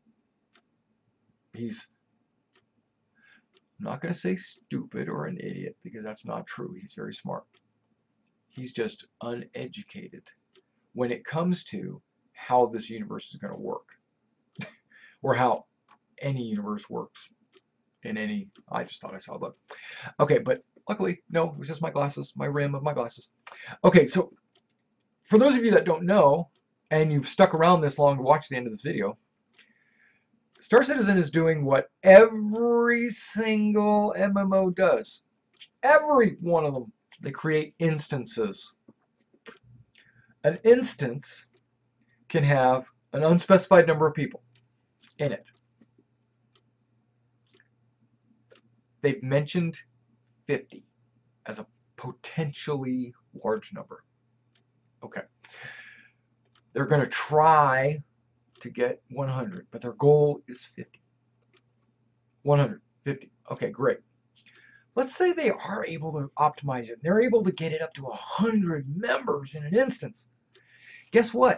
[SPEAKER 1] He's, I'm not going to say stupid or an idiot because that's not true. He's very smart. He's just uneducated. when it comes to how this universe is going to work, or how any universe works in any. I just thought I saw a bug. Okay, but luckily, no, it was just my glasses, my rim of my glasses. Okay, so for those of you that don't know, and you've stuck around this long to watch the end of this video, Star Citizen is doing what every single M M O does. Every one of them. They create instances. An instance can have an unspecified number of people in it. They've mentioned fifty as a potentially large number. Okay. They're going to try to get one hundred, but their goal is fifty. one hundred, fifty. Okay, great. Let's say they are able to optimize it. They're able to get it up to one hundred members in an instance. Guess what?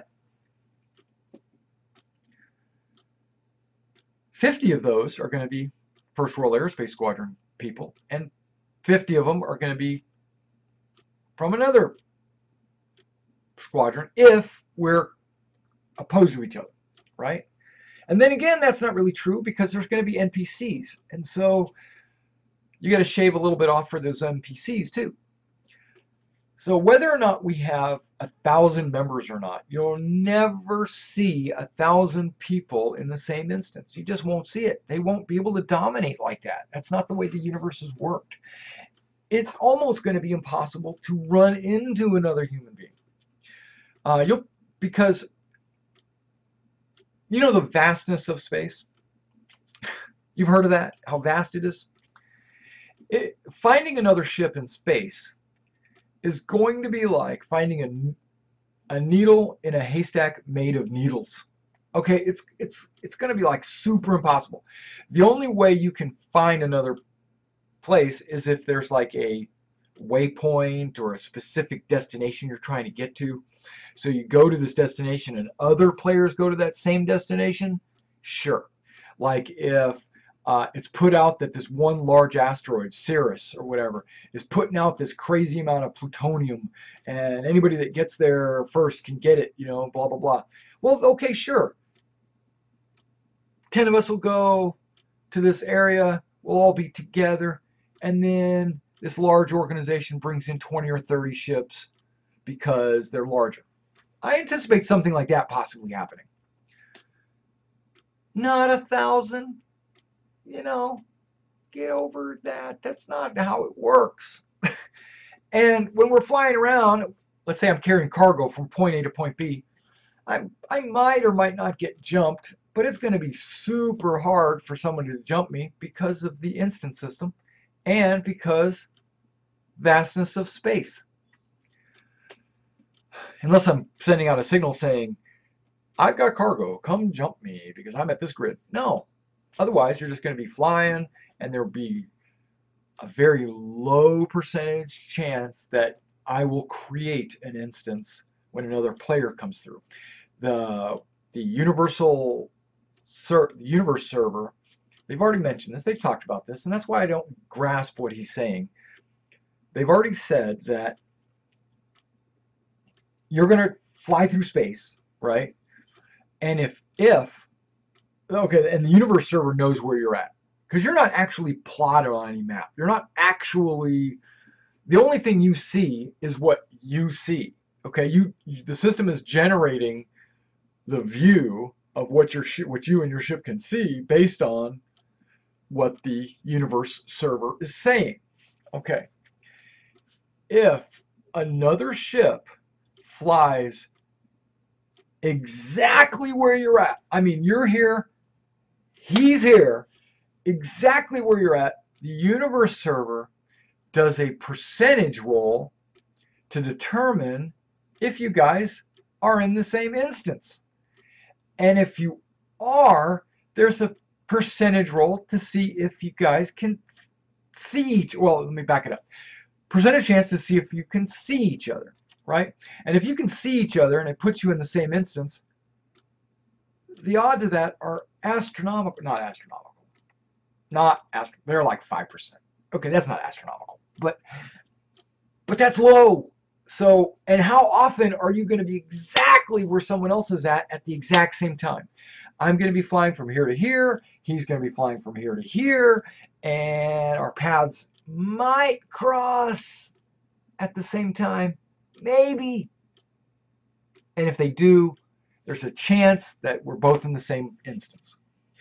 [SPEAKER 1] fifty of those are going to be First World Aerospace Squadron people, and fifty of them are going to be from another squadron if we're opposed to each other, right? And then again, that's not really true because there's going to be N P Cs, and so you got to shave a little bit off for those N P Cs too. So whether or not we have a thousand members or not, you'll never see a thousand people in the same instance. You just won't see it. They won't be able to dominate like that. That's not the way the universe has worked. It's almost going to be impossible to run into another human being. Uh, you'll because you know the vastness of space. You've heard of that? How vast it is. It, finding another ship in space is going to be like finding a, a needle in a haystack made of needles. Okay, it's it's it's going to be like super impossible. The only way you can find another place is if there's like a waypoint or a specific destination you're trying to get to. So you go to this destination and other players go to that same destination. Sure, like if Uh, it's put out that this one large asteroid, Cirrus or whatever, is putting out this crazy amount of plutonium, and anybody that gets there first can get it, you know, blah, blah, blah. Well, okay, sure. Ten of us will go to this area. We'll all be together. And then this large organization brings in twenty or thirty ships because they're larger. I anticipate something like that possibly happening. Not a thousand. You know, get over that. That's not how it works. And when we're flying around, let's say I'm carrying cargo from point A to point B, I, I might or might not get jumped, but it's going to be super hard for someone to jump me because of the instance system and because vastness of space. Unless I'm sending out a signal saying, I've got cargo, come jump me because I'm at this grid. No. Otherwise, you're just going to be flying, and there'll be a very low percentage chance that I will create an instance when another player comes through. The the universal ser the universe server, they've already mentioned this. They've talked about this, and that's why I don't grasp what he's saying. They've already said that you're going to fly through space, right? And if if Okay, and the universe server knows where you're at because you're not actually plotted on any map. You're not actually, the only thing you see is what you see. Okay, you, you the system is generating the view of what your what you and your ship can see based on what the universe server is saying. Okay, if another ship flies exactly where you're at, I mean, you're here. He's here, exactly where you're at. The universe server does a percentage roll to determine if you guys are in the same instance. And if you are, there's a percentage roll to see if you guys can see each, well, let me back it up. Percentage chance to see if you can see each other, right? And if you can see each other and it puts you in the same instance, the odds of that are astronomical, not astronomical, not astro, they're like five percent. Okay, that's not astronomical, but, but that's low. So, and how often are you going to be exactly where someone else is at at the exact same time? I'm going to be flying from here to here. He's going to be flying from here to here. And our paths might cross at the same time. Maybe. And if they do, there's a chance that we're both in the same instance.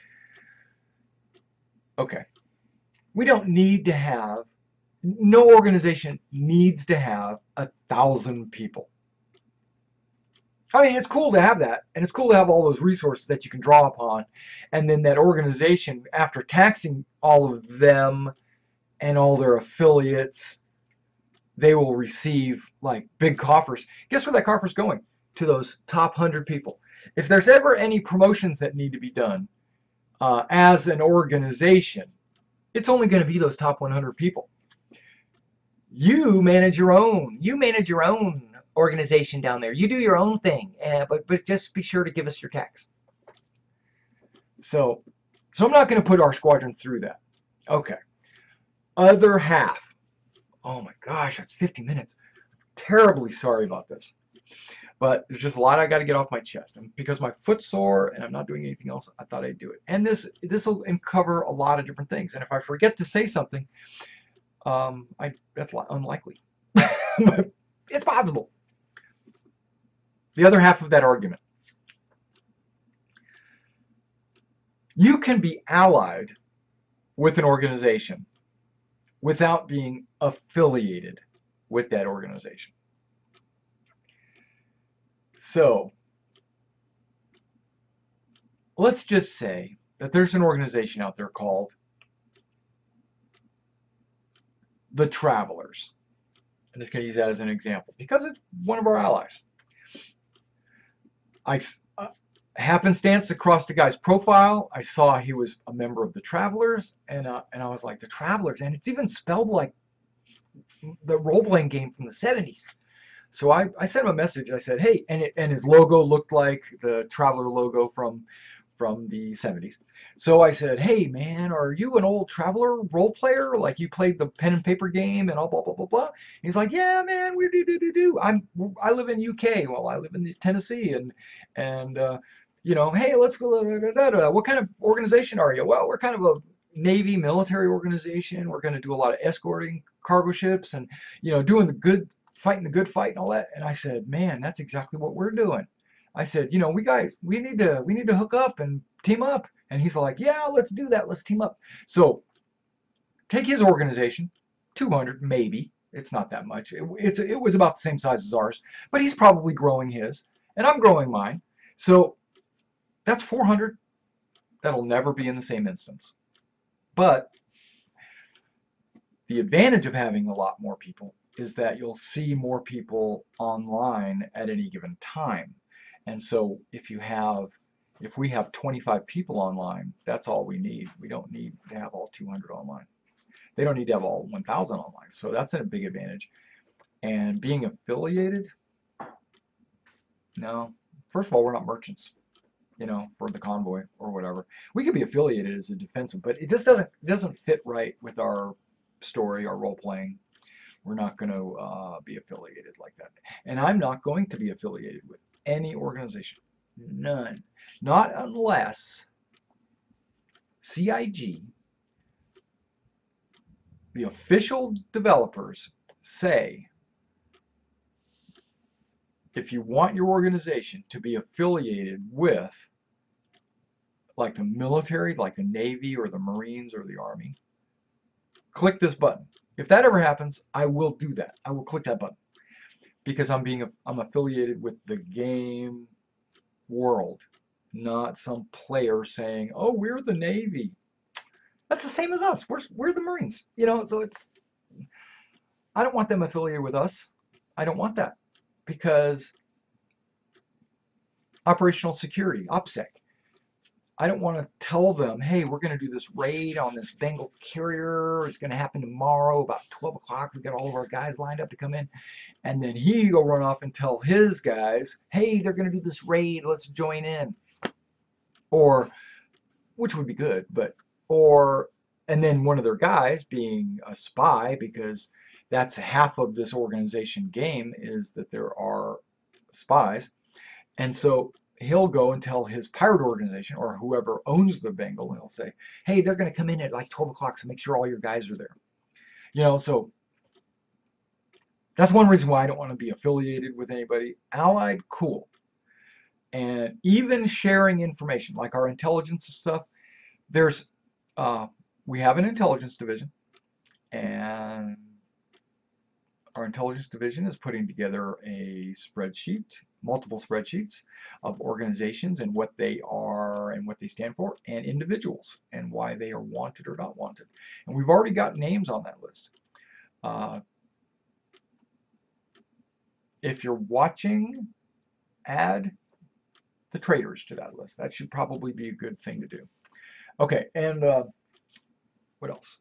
[SPEAKER 1] Okay. We don't need to have, no organization needs to have a thousand people. I mean, it's cool to have that, and it's cool to have all those resources that you can draw upon, and then that organization, after taxing all of them and all their affiliates, they will receive like big coffers. Guess where that coffer's going? To those top one hundred people. If there's ever any promotions that need to be done uh, as an organization, it's only going to be those top one hundred people. You manage your own. You manage your own organization down there. You do your own thing, uh, but but just be sure to give us your tax. So, so I'm not going to put our squadron through that. Okay. Other half. Oh my gosh, that's fifty minutes. Terribly sorry about this, but there's just a lot I got to get off my chest. And because my foot's sore and I'm not doing anything else, I thought I'd do it. And this this will cover a lot of different things. And if I forget to say something, um, I that's unlikely, but it's possible. The other half of that argument. You can be allied with an organization without being affiliated with that organization. So, let's just say that there's an organization out there called the Travelers. I'm just going to use that as an example because it's one of our allies. I uh, happenstance across the guy's profile. I saw he was a member of the Travelers, and uh, and I was like, the Travelers, and it's even spelled like the role-playing game from the seventies. So I, I sent him a message. I said, hey, and it, and his logo looked like the Traveler logo from from the seventies. So I said, hey man, are you an old Traveler role player? Like you played the pen and paper game and all blah blah blah blah. He's like, yeah man, we do do do do. I'm I live in U K. Well, I live in Tennessee, and and uh, you know, hey, let's go. Da, da, da, da. What kind of organization are you? Well, we're kind of a Navy military organization. We're going to do a lot of escorting cargo ships and you know doing the good fighting the good fight and all that. And I said, man, that's exactly what we're doing. I said, you know, we guys, we need to, we need to hook up and team up. And he's like, yeah, let's do that. Let's team up. So take his organization, two hundred maybe. It's not that much. It, it's, it was about the same size as ours, but he's probably growing his and I'm growing mine. So that's four hundred. That'll never be in the same instance. But the advantage of having a lot more people is that you'll see more people online at any given time. And so if you have, if we have twenty-five people online, that's all we need. We don't need to have all two hundred online. They don't need to have all one thousand online. So that's a big advantage. And being affiliated, no. First of all, we're not merchants, you know, for the convoy or whatever. We could be affiliated as a defensive, but it just doesn't, it doesn't fit right with our story, our role playing. We're not going to uh, be affiliated like that. And I'm not going to be affiliated with any organization. None. Not unless C I G, the official developers, say, if you want your organization to be affiliated with like the military, like the Navy or the Marines or the Army, click this button. If that ever happens, I will do that. I will click that button because I'm being I'm affiliated with the game world, not some player saying, "Oh, we're the Navy." That's the same as us. We're we're the Marines, you know. So it's I don't want them affiliated with us. I don't want that because operational security, OPSEC. I don't want to tell them, hey, we're going to do this raid on this Bengal carrier. It's going to happen tomorrow about twelve o'clock. We've got all of our guys lined up to come in. And then he go run off and tell his guys, hey, they're going to do this raid. Let's join in. Or, which would be good, but, or, and then one of their guys being a spy because That's half of this organization game, is that there are spies. And so he'll go and tell his pirate organization or whoever owns the Bengal, and he'll say, hey, they're going to come in at like twelve o'clock, so make sure all your guys are there. You know, so that's one reason why I don't want to be affiliated with anybody. Allied, cool. And even sharing information, like our intelligence stuff, there's, uh, we have an intelligence division, and our intelligence division is putting together a spreadsheet, multiple spreadsheets of organizations and what they are and what they stand for, and individuals and why they are wanted or not wanted. And we've already got names on that list. Uh, if you're watching, add the traders to that list. That should probably be a good thing to do. Okay, and uh, what else?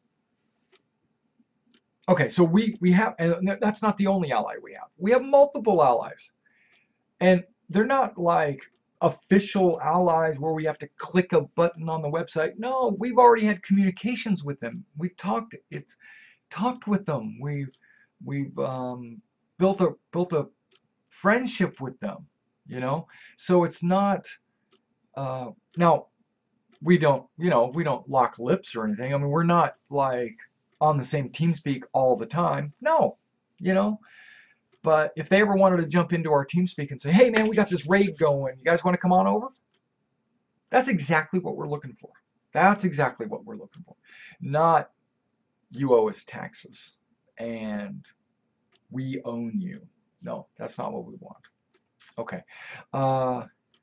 [SPEAKER 1] Okay, so we, we have, and that's not the only ally we have. We have multiple allies. And they're not like official allies where we have to click a button on the website. No, we've already had communications with them. We've talked, it's talked with them. We've, we've um, built a, built a friendship with them, you know? So it's not, uh, now, we don't, you know, we don't lock lips or anything. I mean, we're not like on the same TeamSpeak all the time. No, you know. But if they ever wanted to jump into our TeamSpeak and say, hey, man, we got this raid going. You guys want to come on over? That's exactly what we're looking for. That's exactly what we're looking for. Not you owe us taxes and we own you. No, that's not what we want. Okay. Uh,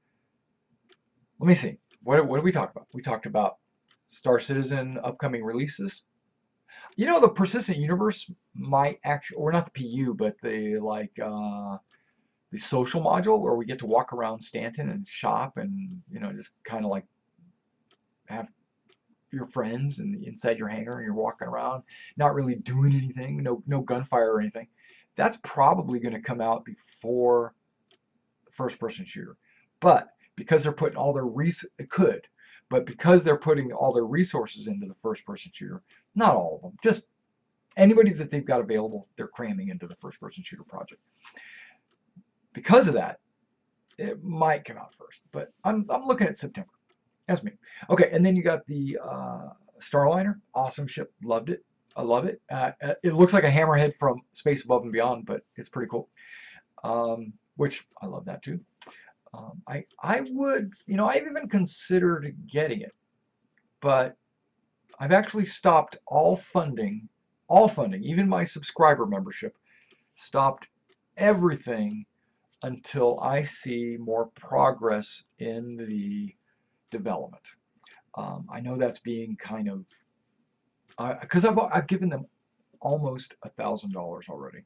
[SPEAKER 1] let me see. What, what did we talk about? We talked about Star Citizen upcoming releases. You know, the Persistent Universe might actually, or not the P U, but the like uh, the social module where we get to walk around Stanton and shop and, you know, just kind of like have your friends and inside your hangar and you're walking around, not really doing anything, no no gunfire or anything. That's probably going to come out before the first-person shooter, but because they're putting all their res it could, but because they're putting all their resources into the first-person shooter, not all of them, just anybody that they've got available, they're cramming into the first-person shooter project. Because of that, it might come out first, but I'm I'm looking at September. That's me. Okay, and then you got the uh, Starliner, awesome ship, loved it. I love it. Uh, it looks like a hammerhead from Space Above and Beyond, but it's pretty cool. Um, which I love that too. Um, I I would, you know, I've even considered getting it, but I've actually stopped all funding, all funding, even my subscriber membership, stopped everything until I see more progress in the development. Um, I know that's being kind of, because uh, I've, I've given them almost a thousand dollars already.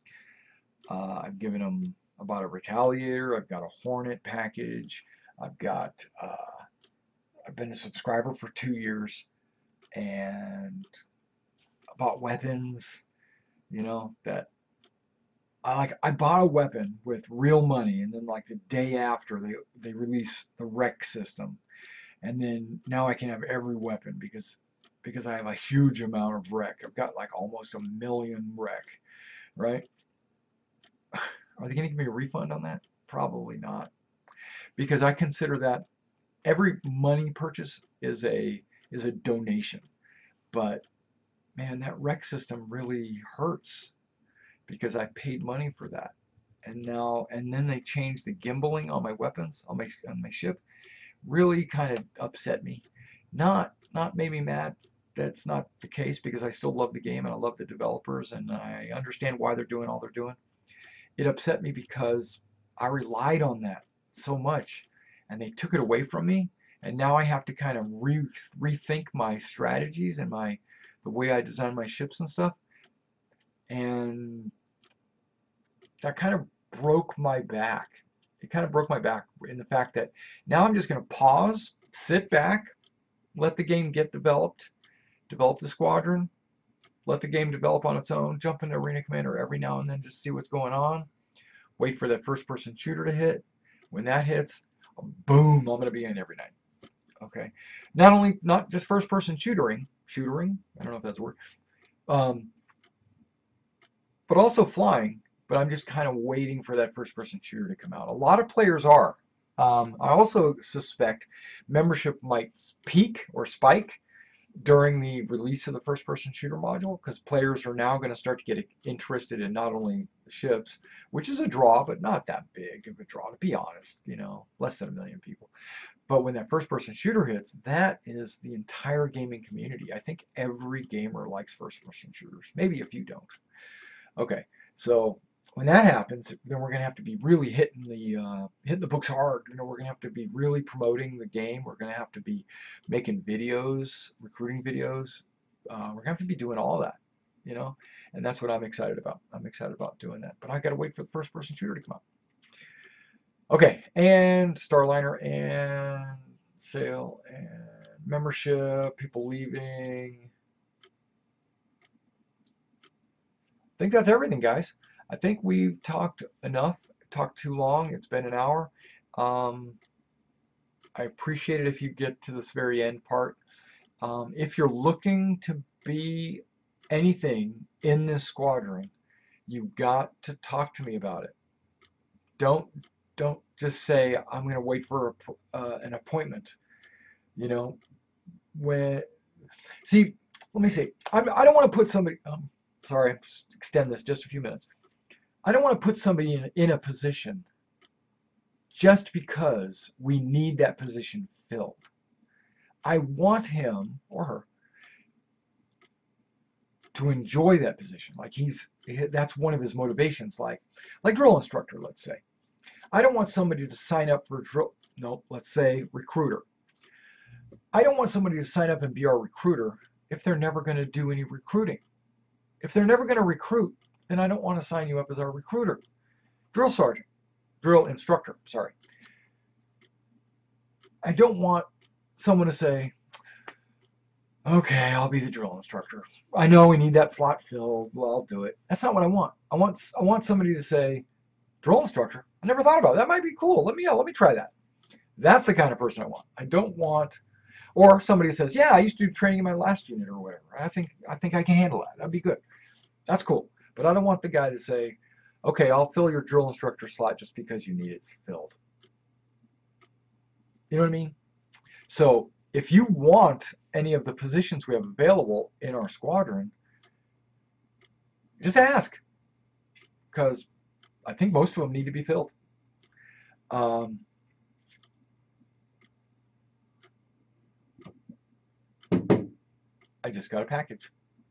[SPEAKER 1] Uh, I've given them about a Retaliator. I've got a Hornet package. I've got, uh, I've been a subscriber for two years and I bought weapons, you know, that I like. I bought a weapon with real money, and then like the day after they they release the rec system, and then now I can have every weapon because because I have a huge amount of rec. I've got like almost a million rec, right? Are they going to give me a refund on that? Probably not, because I consider that every money purchase is a is a donation. But man, that rec system really hurts because I paid money for that, and now and then they changed the gimbaling on my weapons on my on my ship. Really kind of upset me. Not not made me mad. That's not the case because I still love the game and I love the developers and I understand why they're doing all they're doing. It upset me because I relied on that so much and they took it away from me, and now I have to kind of re rethink my strategies and my the way I design my ships and stuff, and that kind of broke my back. It kind of broke my back in the fact that now I'm just going to pause, sit back, let the game get developed, develop the squadron, let the game develop on its own, jump into Arena Commander every now and then, just see what's going on, wait for that first-person shooter to hit. When that hits, boom, I'm going to be in every night. Okay, not only not just first-person shootering, shootering. I don't know if that's a word. Um, but also flying. But I'm just kind of waiting for that first-person shooter to come out. A lot of players are. Um, I also suspect membership might peak or spike during the release of the first-person shooter module, because players are now going to start to get interested in not only the ships, which is a draw, but not that big of a draw, to be honest, you know, less than a million people. But when that first-person shooter hits, that is the entire gaming community. I think every gamer likes first-person shooters. Maybe a few don't. Okay, so when that happens, then we're going to have to be really hitting the uh, hitting the books hard. You know, we're going to have to be really promoting the game. We're going to have to be making videos, recruiting videos. Uh, we're going to have to be doing all that, you know, and that's what I'm excited about. I'm excited about doing that. But I got to wait for the first-person shooter to come out. Okay, and Starliner and sale and membership, people leaving. I think that's everything, guys. I think we've talked enough, talked too long. It's been an hour. Um, I appreciate it if you get to this very end part. Um, if you're looking to be anything in this squadron, you've got to talk to me about it. Don't don't just say I'm going to wait for a, uh, an appointment. You know, when see, let me see. I, I don't want to put somebody. Um, sorry, extend this just a few minutes. I don't want to put somebody in, in a position just because we need that position filled. I want him or her to enjoy that position. Like he's, that's one of his motivations. Like, like drill instructor, let's say. I don't want somebody to sign up for drill, no, let's say recruiter. I don't want somebody to sign up and be our recruiter if they're never going to do any recruiting. If they're never going to recruit, then I don't want to sign you up as our recruiter. Drill sergeant, drill instructor, sorry. I don't want someone to say, okay, I'll be the drill instructor. I know we need that slot filled. Well, I'll do it. That's not what I want. I want I want somebody to say, drill instructor. I never thought about it. That might be cool. Let me yeah, let me try that. That's the kind of person I want. I don't want, or somebody says, yeah, I used to do training in my last unit or whatever. I think I think I can handle that. That'd be good. That's cool. But I don't want the guy to say, okay, I'll fill your drill instructor slot just because you need it filled. You know what I mean? So if you want any of the positions we have available in our squadron, just ask, because I think most of them need to be filled. Um, I just got a package.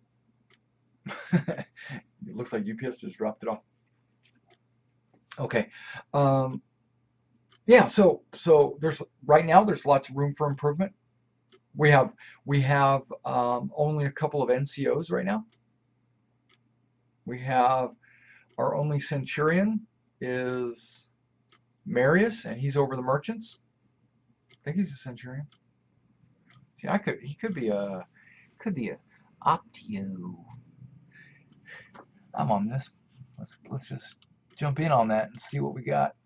[SPEAKER 1] It looks like U P S just dropped it off. Okay. Um, yeah, so so there's right now there's lots of room for improvement. We have we have um, only a couple of N C Os right now. We have our only Centurion is Marius, and he's over the merchants. I think he's a Centurion. See, I could he could be a could be a Optio. I'm on this. Let's let's just jump in on that and see what we got.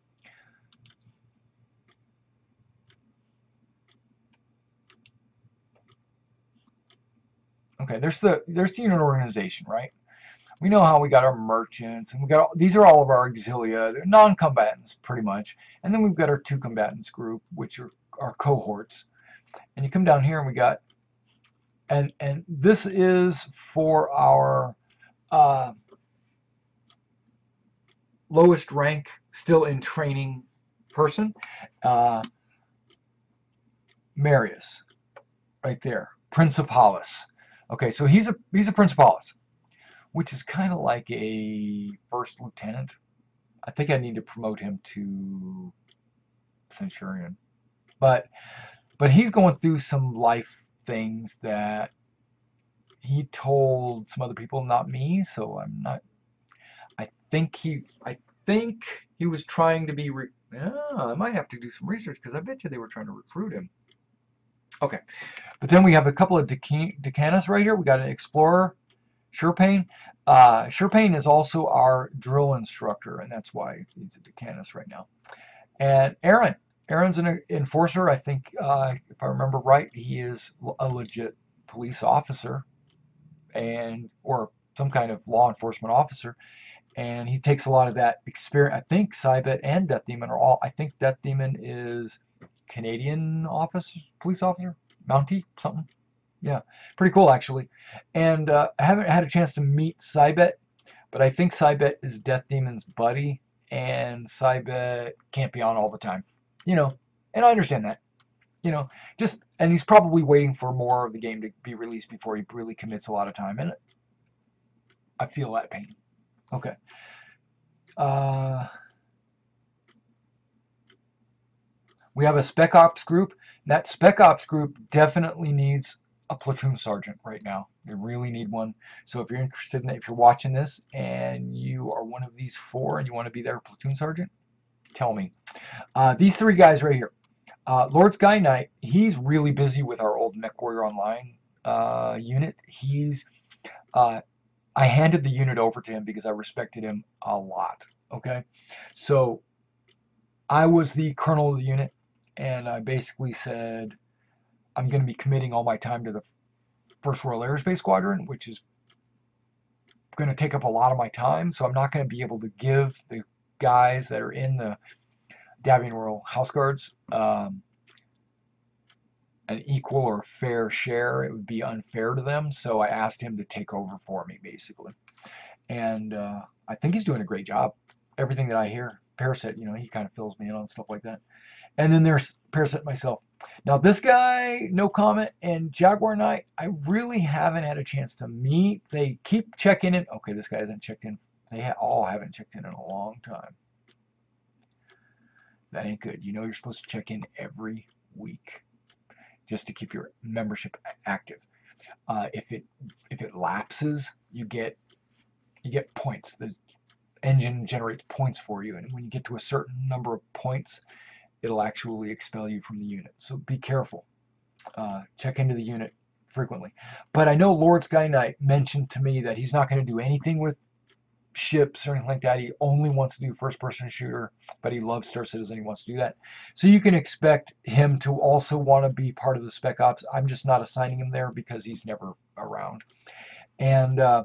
[SPEAKER 1] Okay, there's the there's the unit organization, right? We know how we got our merchants, and we got all, these are all of our auxilia, they're non-combatants pretty much, and then we've got our two combatants group, which are our cohorts. And you come down here, and we got, and and this is for our uh, lowest rank, still in training person, uh, Marius, right there, Principalis. Okay, so he's a he's a Principalis, which is kind of like a first lieutenant. I think I need to promote him to Centurion, but but he's going through some life things that he told some other people, not me. So I'm not. I think he I think he was trying to be. Re yeah, I might have to do some research because I bet you they were trying to recruit him. Okay, but then we have a couple of Decanus right here. We got an Explorer, Surepane. Uh, Surepane is also our drill instructor, and that's why he's a Decanus right now. And Aaron, Aaron's an enforcer. I think, uh, if I remember right, he is a legit police officer, and or some kind of law enforcement officer, and he takes a lot of that experience. I think Cybet and Death Demon are all. I think Death Demon is Canadian officer, police officer, Mountie, something. Yeah, pretty cool actually. And uh, I haven't had a chance to meet Cybet, but I think Cybet is Death Demon's buddy, and Cybet can't be on all the time, you know. And I understand that, you know. Just and he's probably waiting for more of the game to be released before he really commits a lot of time in it. I feel that pain. Okay. Uh, we have a Spec Ops group. That Spec Ops group definitely needs a platoon sergeant right now. They really need one. So if you're interested in it, if you're watching this and you are one of these four and you want to be their platoon sergeant, tell me. Uh, these three guys right here. Uh, Lord Sky Knight, he's really busy with our old Mech Warrior Online uh, unit. He's, uh, I handed the unit over to him because I respected him a lot. Okay, so I was the colonel of the unit, and I basically said, I'm going to be committing all my time to the first Royal Aerospace Squadron, which is going to take up a lot of my time. So I'm not going to be able to give the guys that are in the Davian Royal House Guards um, an equal or fair share. It would be unfair to them. So I asked him to take over for me, basically. And uh, I think he's doing a great job. Everything that I hear, Parasite, you know, he kind of fills me in on stuff like that. And then there's Parasite myself. Now this guy, no comment, and Jaguar Knight, I really haven't had a chance to meet. They keep checking in. Okay, this guy hasn't checked in. They ha all haven't checked in in a long time. That ain't good. You know you're supposed to check in every week just to keep your membership active. Uh, if it if it lapses, you get you get points. The engine generates points for you, and when you get to a certain number of points, it'll actually expel you from the unit. So be careful. Uh, check into the unit frequently. But I know Lord Sky Knight mentioned to me that he's not going to do anything with ships or anything like that. He only wants to do first-person shooter, but he loves Star Citizen. He wants to do that. So you can expect him to also want to be part of the Spec Ops. I'm just not assigning him there because he's never around. And uh,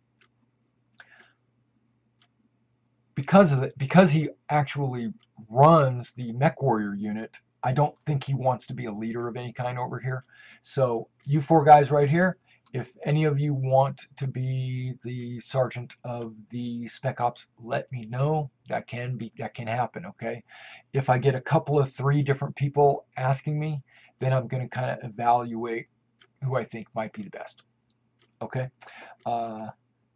[SPEAKER 1] because of it, because he actually runs the Mech Warrior unit, I don't think he wants to be a leader of any kind over here. So you four guys right here, if any of you want to be the sergeant of the Spec Ops, let me know. That can be that can happen, okay? If I get a couple of three different people asking me, then I'm going to kind of evaluate who I think might be the best. Okay? Uh,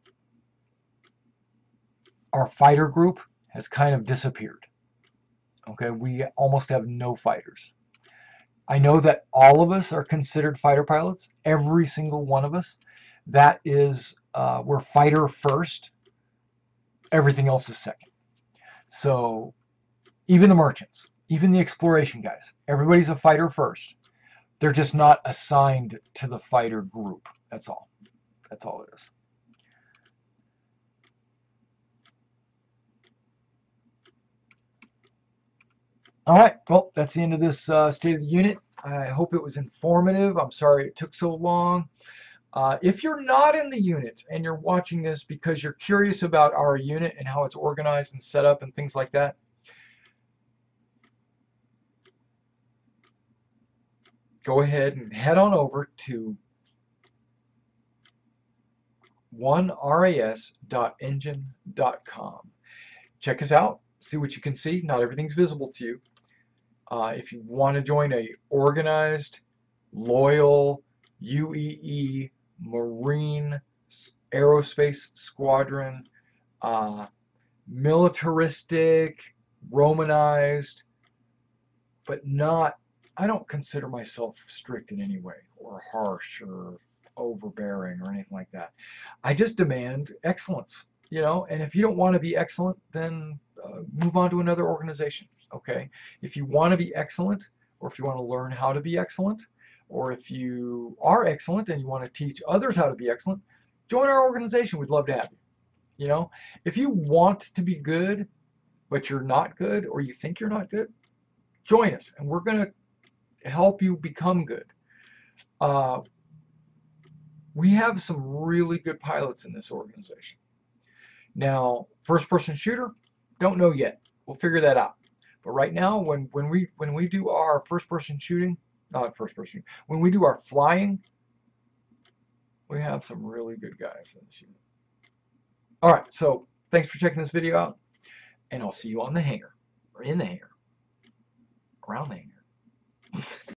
[SPEAKER 1] our fighter group has kind of disappeared. Okay, we almost have no fighters. I know that all of us are considered fighter pilots, every single one of us. That is, uh, we're fighter first, everything else is second. So even the merchants, even the exploration guys, everybody's a fighter first. They're just not assigned to the fighter group. That's all. That's all it is. All right, well, that's the end of this uh, State of the Unit. I hope it was informative. I'm sorry it took so long. Uh, if you're not in the unit and you're watching this because you're curious about our unit and how it's organized and set up and things like that, go ahead and head on over to one ras dot engine dot com. Check us out, see what you can see. Not everything's visible to you. Uh, if you want to join a organized, loyal U E E Marine Aerospace Squadron, uh, militaristic, Romanized, but not, I don't consider myself strict in any way or harsh or overbearing or anything like that. I just demand excellence, you know, and if you don't want to be excellent, then uh, move on to another organization. Okay, if you want to be excellent, or if you want to learn how to be excellent, or if you are excellent and you want to teach others how to be excellent, join our organization. We'd love to have you. You know, if you want to be good, but you're not good, or you think you're not good, join us, and we're going to help you become good. Uh, we have some really good pilots in this organization. Now, first-person shooter, don't know yet. We'll figure that out. But right now, when when we when we do our first-person shooting, not first-person, when we do our flying, we have some really good guys in the shooting. All right, so thanks for checking this video out, and I'll see you on the hangar, or in the hangar, around the hangar.